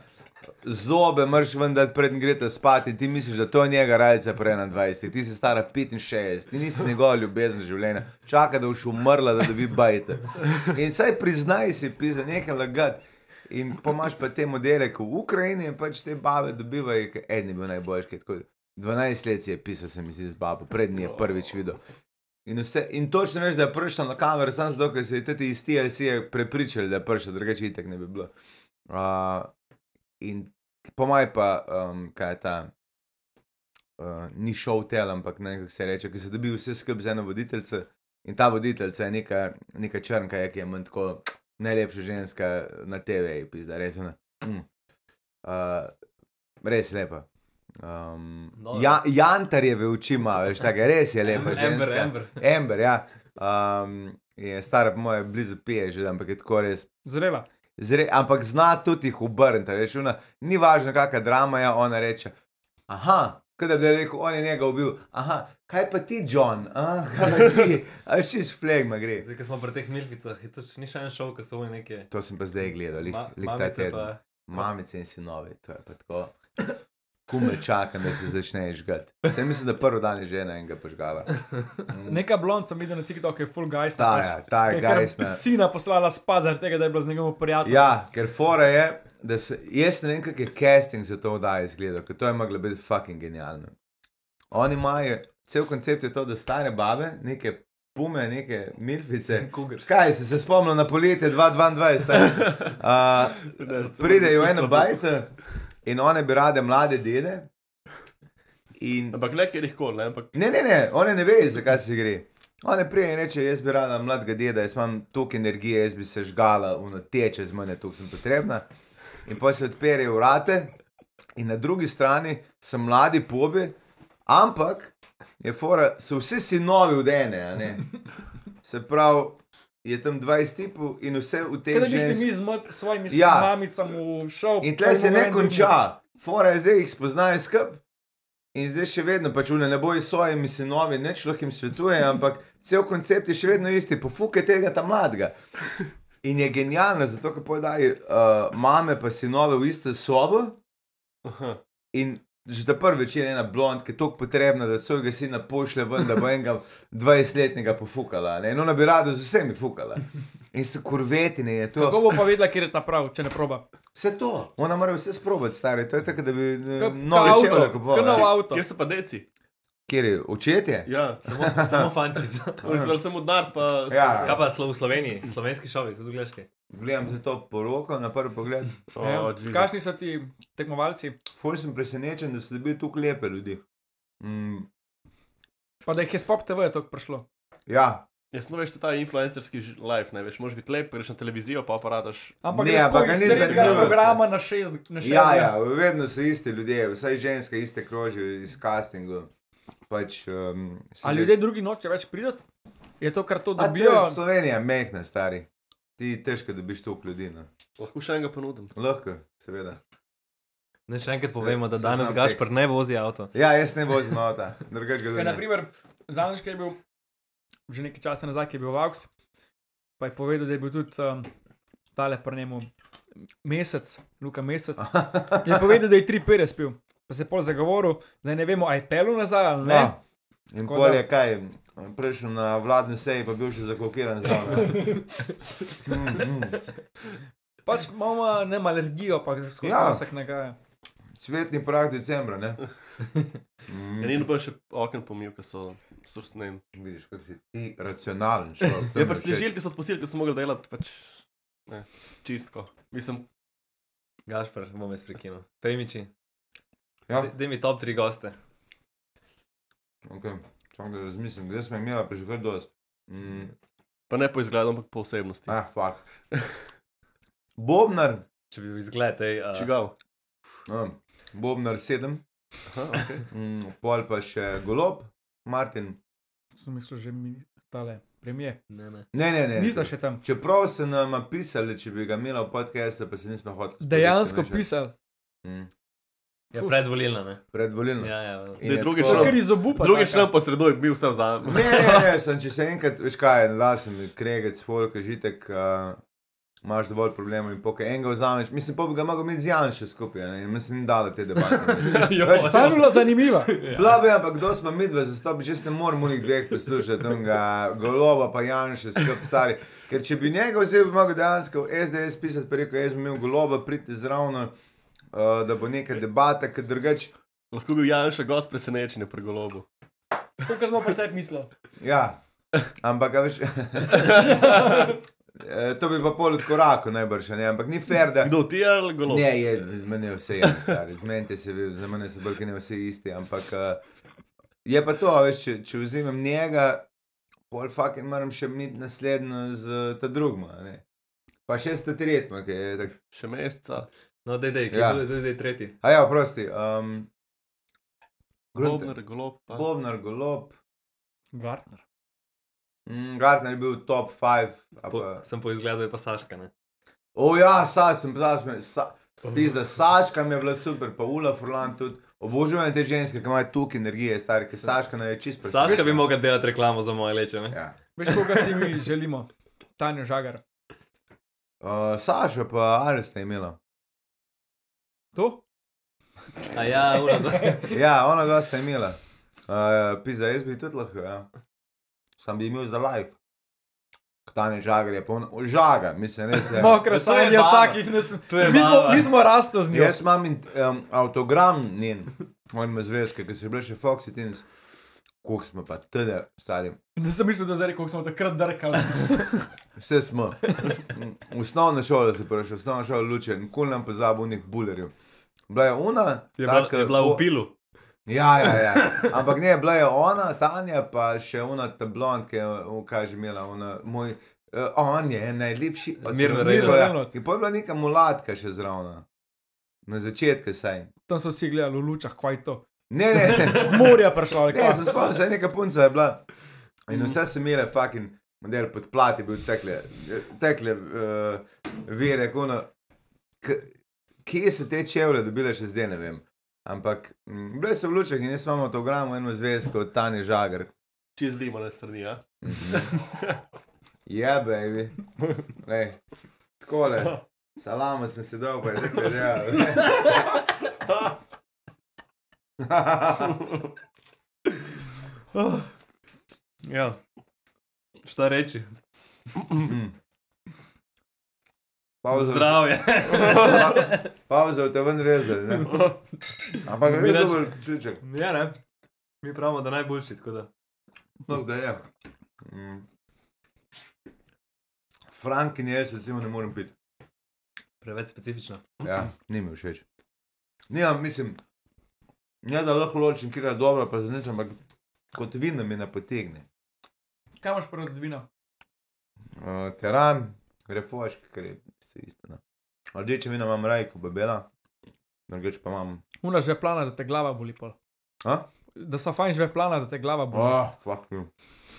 Zobe mrš ven dati predn grete spati in ti misliš, da to je njega rajca pre enaindvajset, ti si stara petinšestdeset, ti nisi njegova ljubezen življenja, čaka, da boš umrla, da dobi bajte. In saj priznaj si, pisa, nekaj lagat. In pomaš pa te modele, ko v Ukrajini in pač te babe dobivajo, ker edni bil najboljši, tako dvanajst let si je pisal, se mi zdi, z babo, prednji je prvič videl. In, vse, in točno veš, da je prišla na kamero, samo zato, ker se je teti iz T L C je prepričali, da je prišla, drugače itak ne bi bilo. Uh, in po maj pa, um, kaj je ta, uh, ni show tel, ampak ne, kako se reče, ki se dobi vse skrb z eno voditeljce in ta voditeljca je neka, neka črnka, je, ki je manj tako najlepša ženska na T V, pizda, res ona. Mm. Uh, res lepa. Um, No, ja, Jantarjeve oči ima, veš, tako, res je lepa Amber, ženska. Amber. Amber, ja. Um, je stara po moje blizu pije že, ampak je tako res. Zrela. Zre, ampak zna tudi jih obrniti, veš, ona, ni važno, kakšna drama je, ona reče, aha, kaj da bi rekel, on je njega ubil, aha, kaj pa ti, John, aha, kaj pa ti, a šis flegma gre. Zdaj, ko smo pri teh milficah, je to ni še en šov, ko so oni neke To sem pa zdaj gledal, lih, ma, lih ta mamice teden. pa... Mamice in sinovi, to je pa tako. Kume čakam, da se začneš žgati. Se mislim, da prvi dan je žena enega požgala. Neka blond sem videl na TikToku, je full gajsna. Ta je, ta je gajsna. Sina poslala spat zaradi tega, da je bila z njegovim prijateljem. Ja, ker fora je, da se, jaz ne vem, kak je casting za to oddaje izgledal, ker to je moglo biti fucking genialno. Oni imajo, cel koncept je to, da stare babe, neke pume, neke milfice, Cougars. kaj si se spomnil na poletje dva tisoč dvaindvajset, uh, pridejo eno bajte in one bi rade mlade dede. In Ampak ne, ker jih kol, ne, ampak Ne, ne, ne, one ne ve, zakaj se gre. One prije in reče, jaz bi rada mladega deda, jaz imam toliko energije, jaz bi se žgala, ono teče z mene, toliko sem potrebna. In pa se odperejo vrate in na drugi strani so mladi pobi, ampak je fora, so vsi sinovi od ene, a ne. Se pravi, je tam dvajset tipov in vse v teh Kaj da bi šli žensk. mi z mat- svojimi Ja. mamicami v šov. In tle se ne konča. Fora je zdaj, jih spoznajo skup In zdaj še vedno, pač une ne boji svojimi sinovi, neč lahko jim svetuje, ampak cel koncept je še vedno isti, pofuke tega ta mladega. In je genialno, zato ker povedaj uh, mame pa sinove v iste sobo in že ta prvi večer je ena blondka, ki je toliko potrebna, da svojega sina pošlje ven, da bo enega dvajsetletnega pofukala. Ne? In ona bi rada z vsemi fukala. In se kurvetine je to. Kako bo pa vedela, kjer je ta prav, če ne proba? Vse to. Ona mora vse sprobati, stari. To je tako, da bi Ka, nove ka čevlje avto, kupovala. ka nov avto. Kje so pa deci? Kjer je? Očetje? Ja, Samo, samo fanti. zdaj sem udar pa... Ja. Kaj pa slo v Sloveniji? Slovenski šovi, tudi gledaš kaj? Gledam za to poroko na prvi pogled. O, Ja. Jesus. Kakšni so ti tekmovalci? Ful sem presenečen, da so dobili tukaj lepe ljudi. Mm, Pa da jih je Spop T V toliko prišlo. ja, Jaz no veš, to je ta influencerski ž- life, ne veš, možeš biti lep, greš na televizijo, pa operataš. Ampak Ne, greš ampak tako ga iz ni tega zanimivo programa na šest, na šest. ja, ja, vedno so isti ljudje, vsaj ženske iste krožijo iz castingu. Pač, um, A ljudje drugi noče več pridati? Je to, kar to dobijo? A to je Slovenija, mehna, stari. Ti težko dobiš toliko ljudi. No. Lahko še enega ponudim. Lahko, seveda. Ne, še enkrat povemo, da se danes znam Gašper tekst. ne vozi avto. Ja, jaz ne vozim avta, drugače ga Kaj, ne. naprimer, zadnjič, ki je bil, že nekaj časa nazaj, ki je bil Vaux, pa je povedal, da je bil tudi um, tale pri njemu mesec, Luka Mesec. Je povedal, da je tri pere spil. Pa se je pol zagovoril, da ne vemo, a je pelu nazaj ali ne. No. In Tako pol da- je kaj, prišel na vladni seji, pa bil še zakokiran zraven. mm, mm. Pač imamo nema alergijo, pa skozi Ja. nosek nagaja. Cvetni prah decembra, ne? Mm. Ja, ni noben še okno pomil, ker so, so s ne vem. Vidiš, kako si ti racionalen človek. to Ja, mi pač všeč. sležilke so odpustili, ker so mogli delati pač, ne, čistko. Mislim, Gašper, bom jaz prekinil. Fejmiči, Ja, daj mi top tri goste. ok. Čakaj, da razmislim, kde smo imeli, pa že kar dost. Mm. pa ne po izgledu, ampak po osebnosti. Ah, fuck. Bobnar, Če bi bil izgled, ej, uh, Čigav? uh, Bobnar sedem, Aha, okay. mm, pol pa še Golob, Martin. Sem mislil, že mi tale premije. ne, ne. Ne, ne, ne. Nista še tam. Čeprav so nam pisali, če bi ga imela v podcastu, pa se nismo hoteli. Dejansko spoditi, ne, še. pisal. Mm. Ja, predvolilna, ne. Predvolilno. Ja, ja. In Daj, je drugi tako- član. Kar iz obupa. Drugi taka. član posreduje, bil sem za. Ne, ne, ne, sem, če se enkrat, veš kaj, da sem kregec, folk, žitek, uh, imaš dovolj problemov in pokaj enega vzameš, mislim, pa bi ga mogel imeti z Janšo skupaj, ne, in mislim, ni dala te debate. Jo, Sam je bila zanimiva. Bila bi, ampak kdo smo midve zastopi, že ne moramo njih dveh poslušati, onega Goloba pa Janša skup stari. Ker če bi njega vzel, bi mogel dejansko v S D S pisati, pa rekel, jaz bi imel Goloba, priti zravno, uh, da bo neka debata, ker drugač, Lahko bil Janša gost presenečenja pri Golobu. Kako smo pri tebi mislili? ja, ampak, a veš, eh, to bi pa pol od korako najbrž, a ne, ampak ni fair, da... Kdo ti je ali Golob? Ne, je, meni je vse jasno, stari. Zmenite se, za mene so bolj, ne vsi isti, ampak uh, je pa to, a veš, če, če vzimem njega, pol fucking moram še imeti naslednjo z ta drugma, a ne. Pa še sta tretma, ki je tak... Še meseca. No, dej, dej, Ja. kdo je zdaj tretji? A ja, prosti, um, Bobnar, Golob. pa- Bobnar, Golob, Gartner. mm, Gartner je bil top pet, a Po, pa... sem po izgledu je pa Saška, ne. O ja, sa, sem, sa, sem, sa, pizda, Saška mi je bila super, pa Ula Furlan tudi. Obožujem te ženske, ki imajo tukaj energije, stari, ker Saška naj je čist presenečen. Saška bi mogla delati reklamo za moje leče, ne. Ja. Veš, koga si mi želimo? Tanjo Žagar. Uh, Saša pa ali ste imela? To? A ja, ura, Ja, ona dva sta imela. Uh, pizda, jaz bi tudi lahko, ja. Sam bi imel za live. Tanja Žagar je polno, žaga, mislim, res je. Mokra to je sanja baba. vsakih nas. To je Mi smo, baba. mi smo rasto z njo. Jaz imam in, um, autogram njen, on ima zvezke, ki so bile še Foxy Teens. Koliko smo pa tede stali. Da sem mislil, da zdaj koliko smo takrat drkali. Vse smo. V osnovne šole se prvi, v osnovne šole luče, nikoli nam pozabil unih bulerjev. Bila je ona, je bila, taka je bila v po- pilu. Ja, ja, ja. Ampak ne, bila je ona, Tanja, pa še ona ta blond, ki je, v- kaj že imela, ona, moj, uh, on je najlepši. od Mirno vseh. Rejnović. Ja. In potem je bila neka mulatka še zraven. Na začetku saj. Tam so vsi gledali v lučah, kaj je to. Ne, ne, ne. Z morja prišla, ali Ne, kaj? se spomnim, saj neka punca je bila. In vse se imele fucking model pod plati, bil tekle, tekle uh, vire, kono. Kje so te čevlje dobile še zdaj, ne vem. Ampak, m, bile so v lučeh in jaz imam autogram v eno zvezko od Tanje Žagar. Čez lima na strani, ja? Ja, baby. Lej, takole, salama sem se dal, pa je tako real. Ja. Šta reči? Pauza, Zdravje. pauza v te ven rezali, ne? Ampak je Mi res reč- dober čuček. Ja, ne? Mi pravimo, da najboljši, tako da. No, da je. Mm. Frank in jaz recimo ne morem piti. Preveč specifično. Ja, ni mi všeč. Nimam, mislim, ne da lahko ločim, kjer je dobro, pa za nič, ampak kot vino mi ne potegne. Kaj imaš proti vino? Uh, teran, refoški, kar je vse isto. Ne. Rdeče vino imam rajko, bebela, drugače pa imam... Una že plana, da te glava boli pol. A? Da so fajn že plana, da te glava boli. Oh, fuck you.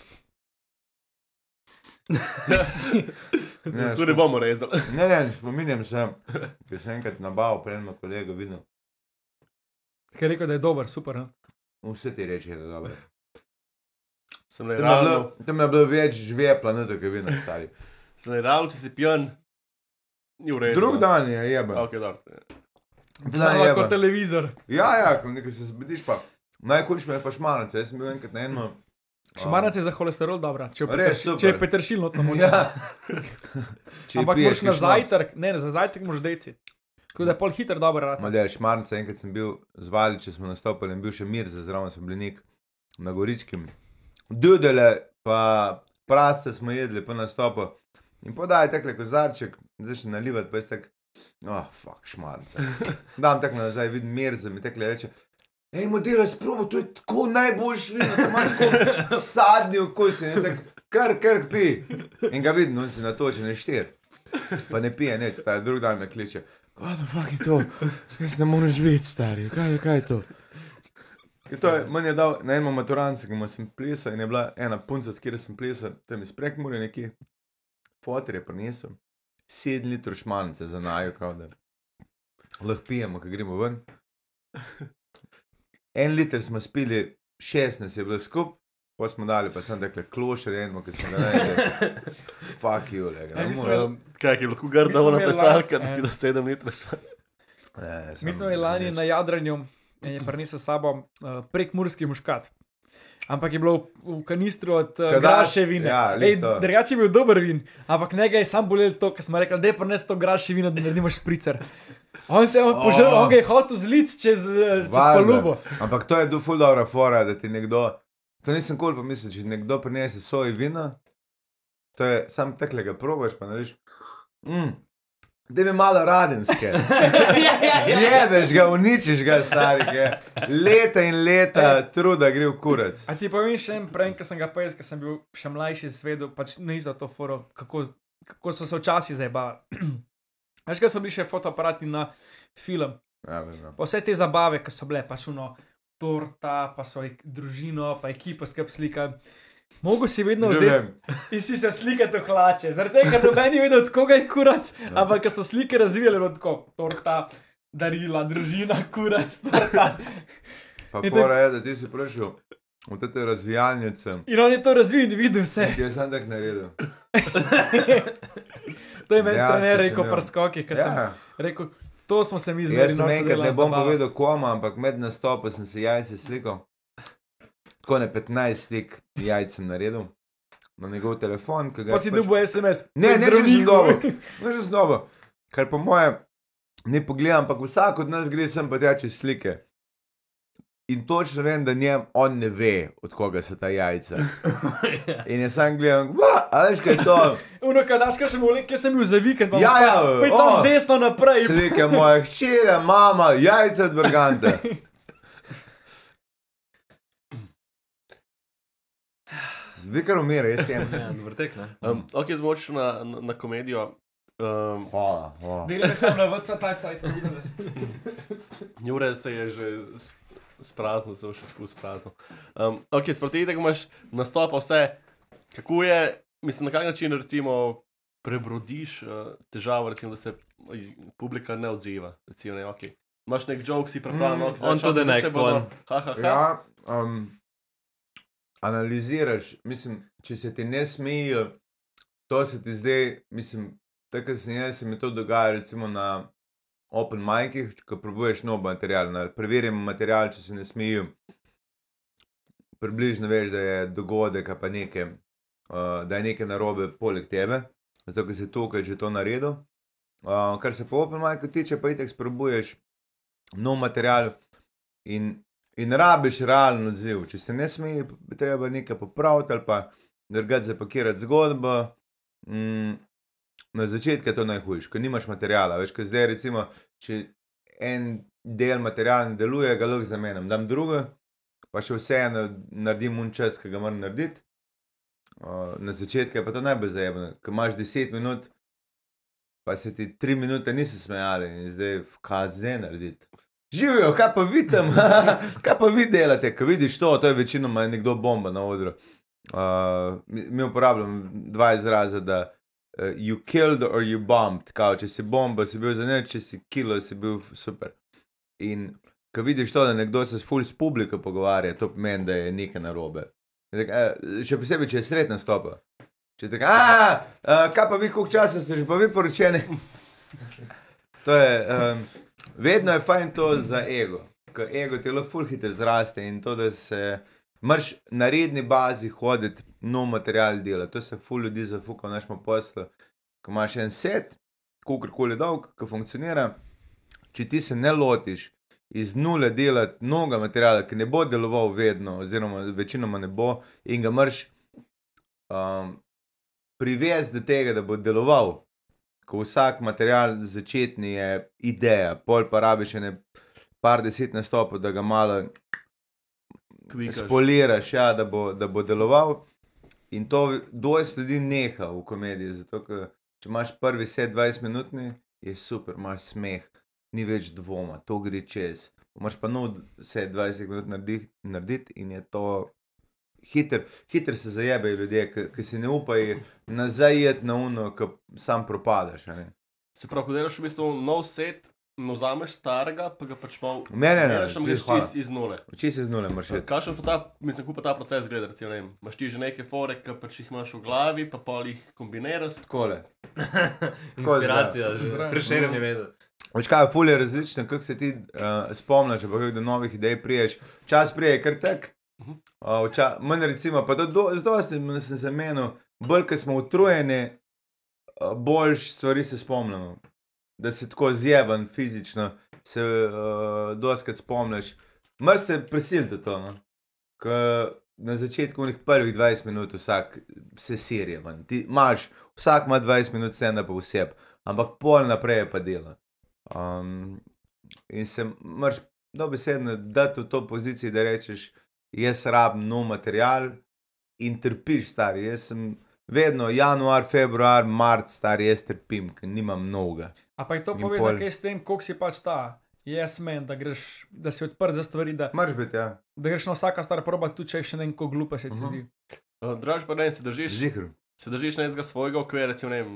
Ne, Tu ne bomo rezali. ne, ne, spominjam se, ker sem enkrat nabavil pred enim kolego vino. Ker je rekel, da je dober, super. Ne? Vse ti reči, da je dobro. Sem le Tam je bilo, realno, tam je bilo več žvepla, ne tako vino, stari. sem le realno, če si pijan, ni v redu. Drug no. dan je jeba. Ok, dobro. Dan je Glava kot jeba. televizor. Ja, ja, ko nekaj se zbudiš pa. Najhujše mi je pa šmarnice, jaz sem bil enkrat na eno... Šmarnica je za holesterol dobra, če, je Res, peterš, super. če je peteršilj not na moč. Ja. Če Ampak piješ moraš na šnops. zajtrk, ne, za zajtrk moraš deci. Tako da je pol hiter dober rad. Ma dej, šmarnica, enkrat sem bil z Valiče, smo nastopili in bil še mir, za zraven sem bil nek na Goričkem. Dudele, pa praste smo jedli po nastopu. In podaj takle kozarček, zdaj še nalivati, pa jaz tak, oh, fuck, šmarnica. Dam tako nazaj, vidim Mirza, mi takle reče, ej, modela, sprobo, to je tako najboljš vino, to ima tako sadni okus. In jaz tak, kar, kar pi. In ga vidim, on si natočen, je štir. Pa ne pije nič, stari, drug dan me kliče. What the fuck je to? Jaz ne morem živeti, stari, kaj, kaj je to? Ker to je, meni je dal na enem maturancu, ki mu sem plesal in je bila ena punca, s kjer sem plesal, tam iz Prekmurja nekje. Foter je prinesel sedem litrov šmarnice za naju, kao da lahko pijemo, ko gremo ven. En liter smo spili, šestnajst je bilo skup, pa smo dali pa sem takle klošer enmo, ki smo ga najdeli. Fuck you, lega. Ej, ne mi smo morem. Um, kaj je bilo tako Mi grda smo ona imeli plesalka, lani- da ti do sedem litrov. Ne, Mi samo smo imeli lani nič. na jadranju in je prinesel s sabo uh, prekmurski muškat. Ampak je bilo v, v kanistru od uh, Kadaš, graše vina. ja, Ej, lih to. drugače je bil dober vin, ampak njega je sam bolel to, ker smo rekli, da je prines to graše vino, da naredimo špricer. On se je oh. požrl, on ga je hotel zlit čez, eh, čez Valjda. palubo. Ampak to je do ful dobra fora, da ti nekdo, to nisem kul pomislil, če ti nekdo prinese svoje vino, to je, sam tekle ga probaš, pa narediš, mm, da bi malo radenske. Zjebeš ga, uničiš ga, stari, ke leta in leta truda gre v kurac. A ti povem še en prej, ker sem ga pojel, ker sem bil še mlajši zvedel, pač ne za to foro, kako, kako so se včasih zabavali. Veš, kaj so bili še fotoaparati na film. Ja, vem, no. Pa vse te zabave, ki so bile, pač uno, torta, pa so ek, družino, pa ekipa skrb slika. Mogo si vedno vzeti Vem. in si se slikati v hlače. Zaradi tega, ker noben je vedel, od koga je kurac, ampak ker so slike razvijali, bilo tako, torta, darila, družina, kurac, torta. Pa In fora je, da ti si prišel v te razvijalnice, In on je to razvil in videl vse. ki je sam tak naredil. To je meni Dejansko trener sem rekel imel. pri skokih, ker sem Ja. rekel, to smo se mi zmerili. Jaz sem enkrat, ne bom povedal komu, ampak med nastopom sem se jajce slikal. Tako ne petnajst slik jajc sem naredil na njegov telefon. ki ga Pa je si pač- dobil S M S. Ne, ne, Zdravniku. že sem dobro. Ne, že sem dobro. Kar po moje ne pogledam, ampak vsak od nas gre sem pa tja čez slike. In točno vem, da njem on ne ve, od koga so ta jajca. In jaz sam gledam, "Ba, a veš kaj je to? Uno, kaj daš, kaj še moli, kje sem bil za vikend. pa Ja, pa- ja, Pej o. samo desno naprej. Slike moje hčere, mama, jajca od Brgante." Vi kar umire, jaz jem. Ja, vrtek, ne? Um, ok, zmočil na, na, na komedijo. Um, Hvala, hvala. Delaj sem na V C taj cajt. Jure se je že s- spraznil, se je še tako spraznil. Um, ok, sproti, da imaš nastop, vse, kako je, mislim, na kak način recimo prebrodiš uh, težavo, recimo, da se oj, publika ne odziva. Recimo, ne, okay. Imaš nek joke, si pripravljen, Mm, mm, on to the next one. Ha, ha, ha. Ja, um, analiziraš, mislim, če se ti ne smejijo, to se ti zdaj, mislim, tako sem jaz, se mi to dogaja recimo na open micih, ko probuješ nov material, na preverjamo material, če se ne smejijo, približno veš, da je dogodek, pa nekaj, uh, da je nekaj narobe poleg tebe, zato, ker si tukaj že to naredil. Uh, kar se po open micu tiče, pa itek sprobuješ nov material in, in rabiš realen odziv. Če se ne smeji, bi treba nekaj popraviti ali pa drugače zapakirati zgodbo. Mm, na začetku je to najhujš, ko nimaš materijala. Veš, ko zdaj recimo, če en del materijala ne deluje, ga lahko zamenjam. Dam drugo, pa še vseeno naredim un čas, ki ga moram narediti. Uh, na začetku je pa to najbolj zajebno, ko imaš deset minut, pa se ti tri minute nisi smejali in zdaj, kaj zdaj narediti? Živijo, kaj pa vi tam, kaj pa vi delate, ko vidiš to, to je večinoma nekdo bomba na odru. Uh, mi, mi uporabljam dva izraza, da uh, you killed or you bombed, kao, če si bomba, si bil za neč, če si kilo, si bil super. In ko vidiš to, da nekdo se s ful s publiko pogovarja, to pomeni, da je nekaj narobe. Tak, uh, še posebej, če je sred nastopa. Če je tako, a, kaj pa vi, koliko časa ste že pa vi poročeni? To je, um, vedno je fajn to za ego, ker ego ti lahko ful hitro zraste in to, da se moraš na redni bazi hoditi, nov material delati. To se ful ljudi zafuka v našem poslu, ko imaš en set, kolikor dolg, ko funkcionira, če ti se ne lotiš iz nule delati novega materiala, ki ne bo deloval vedno, oziroma večinoma ne bo, in ga moraš um, privesti do tega, da bo deloval, ko vsak material začetni je ideja, pol pa rabiš ene par deset nastopov, da ga malo Kvikaš. spoliraš, ja, da bo, da bo deloval. In to dosti ljudi neha v komediji, zato ker če imaš prvi set dvajset minutni, je super, imaš smeh, ni več dvoma, to gre čez. Imaš pa nov set dvajset minut narediti, narediti in je to hiter, hiter se zajebejo ljudje, ki si ne upajo nazaj jet na uno, ki sam propadaš. Ne? Se pravi, ko delaš v bistvu nov set, ne vzameš starega, pa ga pač malo Ne, ne, ne, delaš, tam čisto greš hvala. čist iz nule. Čisto iz nule moraš iti. Kakšen pa ta, mislim, kako pa ta proces gleda, recimo, ne vem, imaš ti že neke fore, ki pač jih imaš v glavi, pa pol jih kombiniraš. Takole. Inspiracija, že Zdravo. Prešeren je vedel. Veš kaj, ful je različno, kako se ti uh, spomniš, pa kako do novih idej priješ. Čas prije, kar tak. Uh, vča, manj recimo, pa do, do, z dosti sem se menil, bolj, ko smo utrujeni, uh, boljš stvari se spomnimo. Da si tako zjeban fizično, se uh, doskrat spomniš. Mr se prisiliti to, no. Ko na začetku unih prvih dvajset minut vsak se serije ven. Ti imaš, vsak ima dvajset minut stand-upa vseb, ampak pol naprej je pa delo. Um, in se moraš dobesedno dati v to poziciji, da rečeš, jaz rabim nov material in trpiš, stari. Jaz sem vedno januar, februar, mart, stari, jaz trpim, ker nimam novega. A pa je to In povezano pol- kaj s tem, koliko si pač ta yes man, da greš, da si odprt za stvari, da, Moraš biti, ja. da greš na vsaka stvar proba, tudi če je še neko glupa se ti Mhm. zdi. Uh, Draž pa ne vem, se držiš, Zihru. se držiš nekega svojega okvira, recimo, ne vem,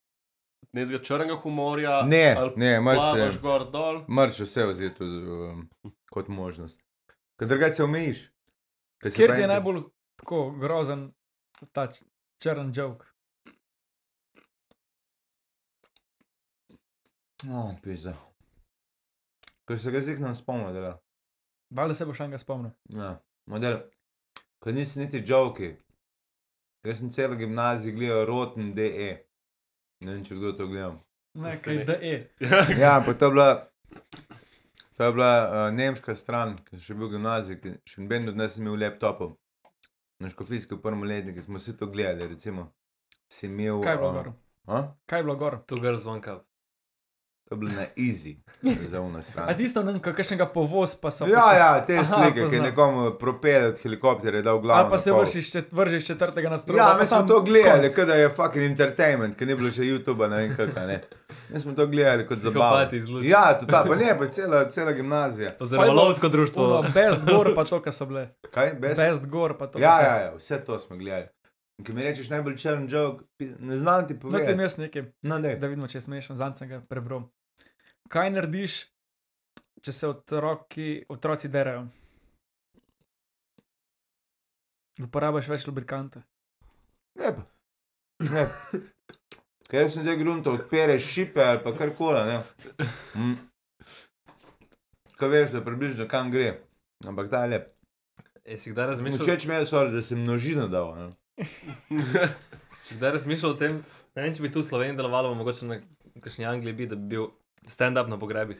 nekega črnega humorja, Ne, ali ne, moraš plavaš se, gor dol. moraš vse vzeti um, kot možnost. Ker drugače se omejiš. Ker se Kjer pa ti je enkrat- najbolj tako grozen ta č- črn joke? No, pizda. Ker se ga zihnem spomnil, da. Valjda se boš enega spomnil. Ja, model. Ko nisi niti joki. Jaz sem celo gimnazijo gledal Rotten D E. Ne vem, če kdo to gledal. Ne, ste kaj ne. da je. Ja, pa to je bila, to je bila uh, nemška stran, ki sem še bil v gimnaziji, ki še noben od nas ni imel laptopov. Na škofijski v prvem letniku smo vsi to gledali, recimo. Si imel... Kaj je bilo uh, gor? A? Kaj je bilo gor? To girls one cup. To je bilo na easy, za uno stran. A tisto, ne, kakšnega povoz pa so. Ja, pač- ja, te Aha, slike, ki je poznam. nekomu propel od helikopterja dal glavo. Ali pa na se pol. vršiš, čet, vržiš četrtega na strop. Ja, pa mi smo sam to gledali, konc. kot da je fucking entertainment, ker ni bilo še YouTubea, ne vem kako, ne. Mi smo to gledali kot zabavo. Psihopati iz luči. Ja, to ta, pa ne, pa cela, cela gimnazija. Pa Oziroma je bilo lovsko društvo. Uno, best gor pa to, kar so bile. Kaj? Best? Best gor pa to. Ja, kar so- ja, ja, vse to smo gledali. In ko mi rečeš najbolj črn joke, pi- ne znam ti No, ti povedati. jaz nekaj, No, ne. da vidimo, če je smešen, zanj sem ga prebral. Kaj narediš, če se otroki, otroci derajo? Uporabiš več lubrikanta. Ne pa. Ne. Kaj sem zdaj grunto, odpereš šipe ali pa karkoli, ne. Mm. Kaj veš, da približno kam gre. Ampak ta je lep. E, si kdaj razmišljal, Všeč mi je, sorry, da sem množino dal, ne. si kdaj razmišljal o tem, ne vem, če bi tu v Sloveniji delovalo, mogoče na kakšni Angliji bi, da bi bil stand-up na pogrebih.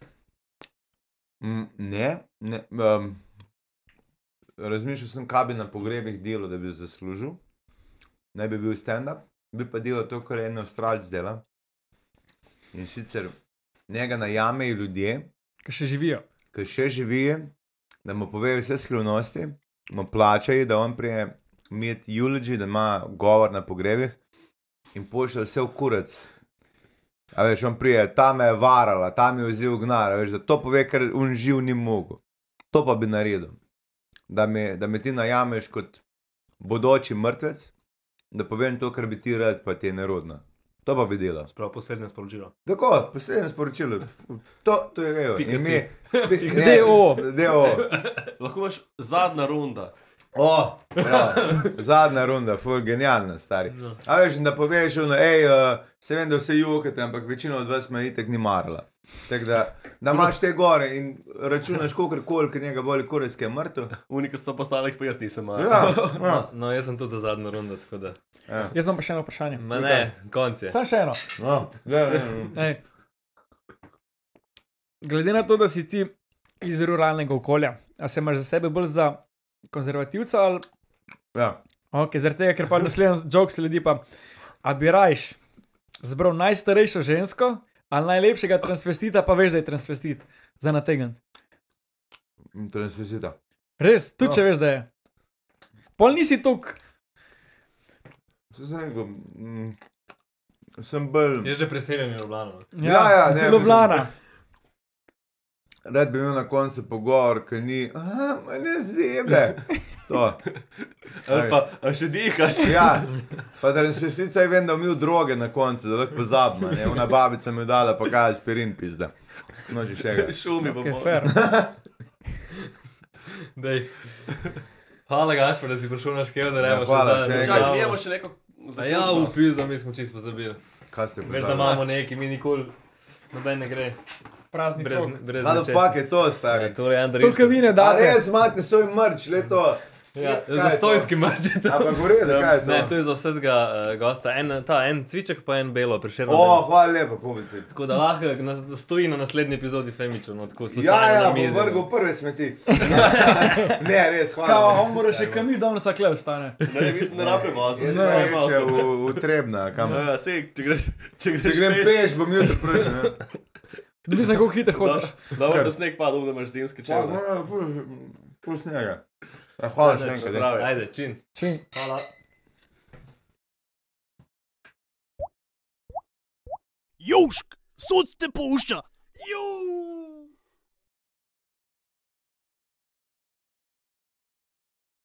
Mm, ne, ne. Um, razmišljal sem, kaj bi na pogrebih delo, da bi zaslužil. Ne bi bil stand-up, bi pa delal to, kar je en Avstralc dela. In sicer njega najamejo ljudje, Ki še živijo. ki še živijo, da mu povejo vse skrivnosti, mu plačajo, da on prije imeti eulogy, da ima govor na pogrebih in pošlje vse v kurec. A veš, on prije, ta me je varala, ta mi je vzel gnar, a veš, da to pove, ker on živ ni mogel. To pa bi naredil. Da me, da me ti najameš kot bodoči mrtvec, da povem to, kar bi ti rad, pa ti je nerodno. To pa bi delal. Sprav poslednje sporočilo. Tako, poslednje sporočilo. To, to je vejo. Pika Ime, si. ne, D O. D O. Lahko imaš zadnja runda. O, ja, zadnja runda, ful, genialna, stari. A veš, da poveš, ono, ej, uh, se vem, da vse jokate, ampak večina od vas me itek ni marala. Tako da, da imaš te gore in računaš kolikor, ker njega boli kurec, ki je mrtev. Unika so postalih, pa jaz nisem mal. Ja, No, ja, no, jaz sem tudi za zadnjo rundo, tako da. ja. Jaz imam pa še eno vprašanje. Ma ne, konc je. Samo še eno. No, ja, ja, ja. Ej. Glede na to, da si ti iz ruralnega okolja, a se imaš za sebe bolj za konzervativca ali... Ja. Ok, zaradi tega, ker pa naslednji jok sledi pa, a bi rajš zbral najstarejšo žensko ali najlepšega transvestita, pa veš, da je transvestit za nategant. Transvestita. Res, tudi No. če veš, da je. Pol nisi tok, Se sem rekel, mm, sem bolj... Je že preseljen v Ljubljano. Ja, ja, ne, Ljubljana. Rad bi imel na koncu pogovor, ki ni, aha, ma ne zebe. To. Ali pa, a še dihaš? Ja, pa da se sicer vem, da umil droge na koncu, da lahko pozabim, ne, ona babica mi je dala, pa kaj aspirin pizda. No, že še ga. Šumi pa Okay, bo. fair. Dej. Hvala, Gašper, da si prišel na škev, da Ja, remo hvala, še še zadnjo. enkrat. Čakaj, mi imamo še neko A ja, zaključno. upis, da mi smo čisto pozabili. Kaj ste Veš, da imamo neki, mi nikoli, noben ne gre. Praznik Brez, rok. brez Kaj da nečesa. fuck je to, stari? Ja, torej, Andrej. To, kar vi ne A date. res imate svoj mrč, le to. Ja, Kaj je za stojski marč je to. Ampak v redu, kaj je to? Ne, to je za vsega uh, gosta. En, ta, en cviček pa en belo, prišerno. O, hvala lepa, publici. Tako da lahko na, stoji na naslednji epizodi Femičev, no tako Ja, slučajno ja, na bom mizi. vrgel prve smeti. Ne, res, hvala. Kao, on mora še kam mi dom na sakle ostane. Ne, mislim, da naprej vozim. Jaz zdaj sem sem še malo. v, v Trebna, kam. Ja, sej, če greš, če greš Če grem peš, bom jutri prišel, ne? Mislim, kako hitro hočeš. Dobro, da sneg pada, da imaš zimske Čau, čevlje. no, ful, ful snega. Ja, hvala še enkrat. Zdravo. Ajde, čin. Čim. Hvala. Južk, sod te pušča.